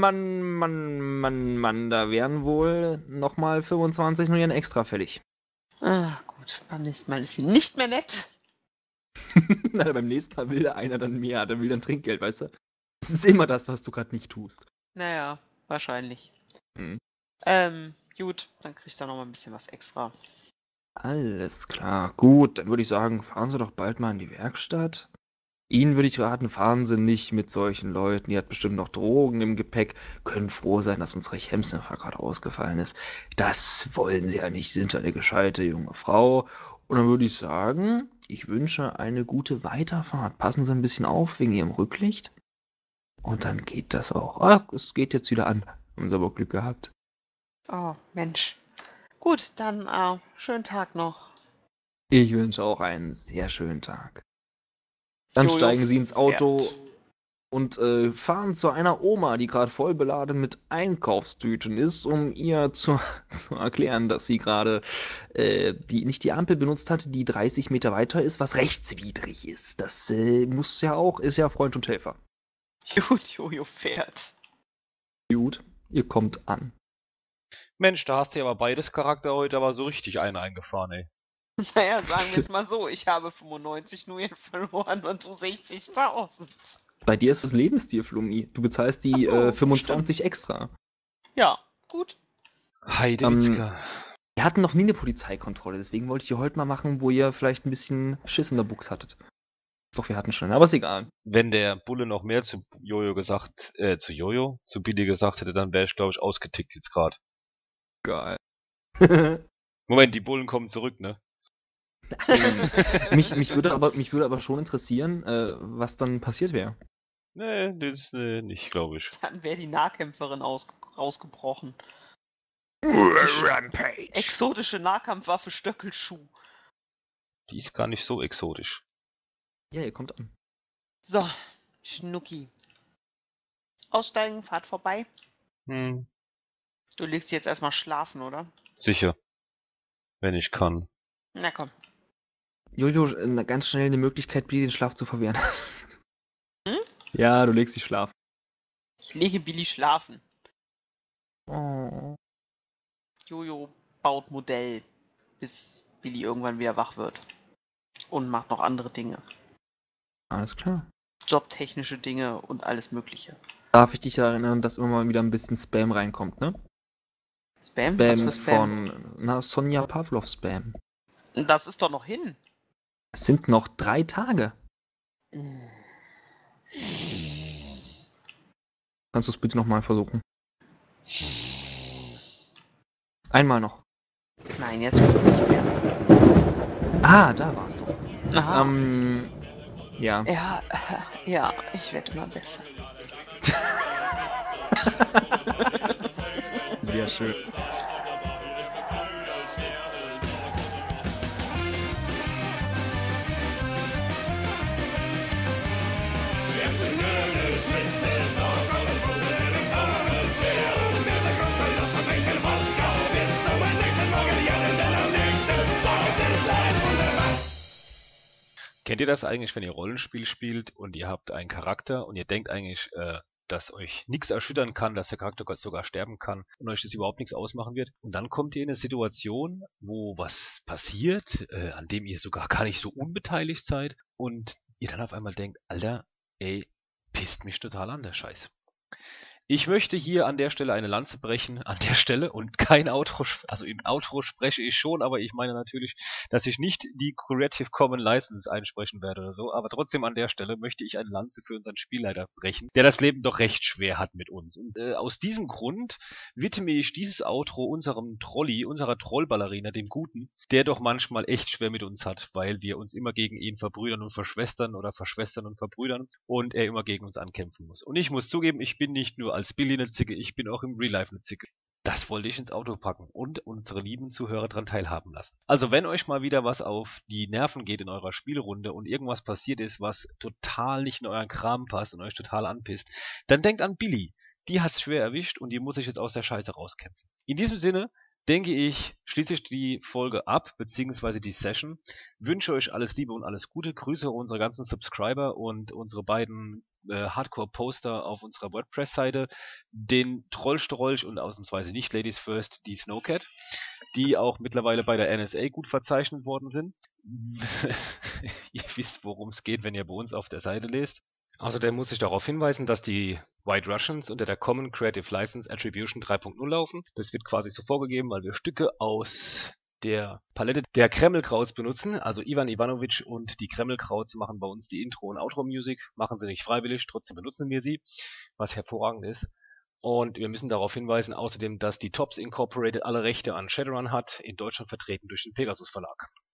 Mann, da wären wohl nochmal 25 Nuyen extra fällig. Ah, gut. Beim nächsten Mal ist sie nicht mehr nett. Na, beim nächsten Mal will da einer dann mehr, der will dann Trinkgeld, weißt du? Das ist immer das, was du gerade nicht tust. Naja, wahrscheinlich. Mhm. Gut, dann kriegt er noch mal ein bisschen was extra. Alles klar. Gut, dann würde ich sagen, fahren Sie doch bald mal in die Werkstatt. Ihnen würde ich raten, fahren Sie nicht mit solchen Leuten. Die hat bestimmt noch Drogen im Gepäck. Können froh sein, dass unsere Chemsniffer gerade ausgefallen ist. Das wollen Sie ja nicht. Sie sind ja eine gescheite junge Frau. Und dann würde ich sagen, ich wünsche eine gute Weiterfahrt. Passen Sie ein bisschen auf wegen Ihrem Rücklicht. Und dann geht das auch. Ach, es geht jetzt wieder an. Haben Sie aber Glück gehabt. Oh, Mensch. Gut, dann schönen Tag noch. Ich wünsche auch einen sehr schönen Tag. Dann Jojo steigen Sie ins Auto fährt. und fahren zu einer Oma, die gerade voll beladen mit Einkaufstüten ist, um ihr zu erklären, dass sie gerade nicht die Ampel benutzt hat, die 30 Meter weiter ist, was rechtswidrig ist. Das muss ja auch, ist ja Freund und Helfer. Gut, Jojo fährt. Gut, ihr kommt an. Mensch, da hast du ja aber beides Charakter heute aber so richtig einen eingefahren, ey. Naja, sagen wir es mal so. Ich habe 95 Nuyen verloren und du 60.000. Bei dir ist es Lebensstil, Flummi. Du bezahlst die Ach so, 25 extra. Ja, gut. Heidewitzka. Wir hatten noch nie eine Polizeikontrolle, deswegen wollte ich die heute mal machen, wo ihr vielleicht ein bisschen Schiss in der Buchs hattet. Doch, wir hatten schon, aber ist egal. Wenn der Bulle noch mehr zu Jojo gesagt, zu Billy gesagt hätte, dann wäre ich, glaube ich, ausgetickt jetzt gerade. Geil. Moment, die Bullen kommen zurück, ne? mich würde aber schon interessieren, was dann passiert wäre. Nee, das nicht, glaube ich. Dann wäre die Nahkämpferin rausgebrochen. Rampage. Exotische Nahkampfwaffe Stöckelschuh. Die ist gar nicht so exotisch. Ja, ihr kommt an. So, Schnucki. Aussteigen, Fahrt vorbei. Hm, Du legst dich jetzt erstmal schlafen, oder? sicher. Wenn ich kann. Na komm. Jojo, ganz schnell eine Möglichkeit, Billy den Schlaf zu verwehren. Hm? Ja, du legst dich schlafen. Ich lege Billy schlafen. Oh. Jojo baut Modell, bis Billy irgendwann wieder wach wird. Und macht noch andere Dinge. Alles klar. Jobtechnische Dinge und alles Mögliche. Darf ich dich erinnern, dass immer mal wieder ein bisschen Spam reinkommt, ne? Spam? Was für Spam? von Sonja Pavlov Spam. Das ist doch noch hin. Es sind noch 3 Tage. Kannst du es bitte nochmal versuchen? Einmal noch. Nein, jetzt will ich nicht mehr. Ah, da warst du. Aha. Ja. Ja, ich werde immer besser. Sehr schön. Kennt ihr das eigentlich, wenn ihr Rollenspiel spielt und ihr habt einen Charakter und ihr denkt eigentlich, dass euch nichts erschüttern kann, dass der Charakter sogar sterben kann und euch das überhaupt nichts ausmachen wird? Und dann kommt ihr in eine Situation, wo was passiert, an dem ihr sogar gar nicht so unbeteiligt seid und ihr dann auf einmal denkt, Alter, ey, pisst mich total an, der Scheiß. Ich möchte hier an der Stelle eine Lanze brechen, an der Stelle und kein Outro, also im Outro spreche ich schon, aber ich meine natürlich, dass ich nicht die Creative Commons License einsprechen werde oder so, aber trotzdem an der Stelle möchte ich eine Lanze für unseren Spielleiter brechen, der das Leben doch recht schwer hat mit uns. Und aus diesem Grund widme ich dieses Outro unserem Trolli, unserer Trollballerina, dem Guten, der doch manchmal echt schwer mit uns hat, weil wir uns immer gegen ihn verbrüdern und verschwestern oder verschwestern und verbrüdern und er immer gegen uns ankämpfen muss. Und ich muss zugeben, ich bin nicht nur als Billy eine Zicke, ich bin auch im Real Life eine Zicke. Das wollte ich ins Auto packen und unsere lieben Zuhörer daran teilhaben lassen. Also wenn euch mal wieder was auf die Nerven geht in eurer Spielrunde und irgendwas passiert ist, was total nicht in euren Kram passt und euch total anpisst, dann denkt an Billy. Die hat's schwer erwischt und die muss sich jetzt aus der Scheiße rauskämpfen. In diesem Sinne denke ich, schließe ich die Folge ab, beziehungsweise die Session. Wünsche euch alles Liebe und alles Gute. Grüße unsere ganzen Subscriber und unsere beiden Hardcore-Poster auf unserer WordPress-Seite, den Trollstrolch und ausnahmsweise nicht Ladies First, die Snowcat, die auch mittlerweile bei der NSA gut verzeichnet worden sind. Ihr wisst, worum es geht, wenn ihr bei uns auf der Seite lest. Außerdem muss ich darauf hinweisen, dass die White Russians unter der Common Creative License Attribution 3.0 laufen. Das wird quasi so vorgegeben, weil wir Stücke aus der Palette der Kremlkrauts benutzen. Also Ivan Ivanovic und die Kremlkrauts machen bei uns die Intro- und Outro-Musik. Machen sie nicht freiwillig, trotzdem benutzen wir sie, was hervorragend ist. Und wir müssen darauf hinweisen außerdem, dass die Tops Incorporated alle Rechte an Shadowrun hat, in Deutschland vertreten durch den Pegasus Verlag.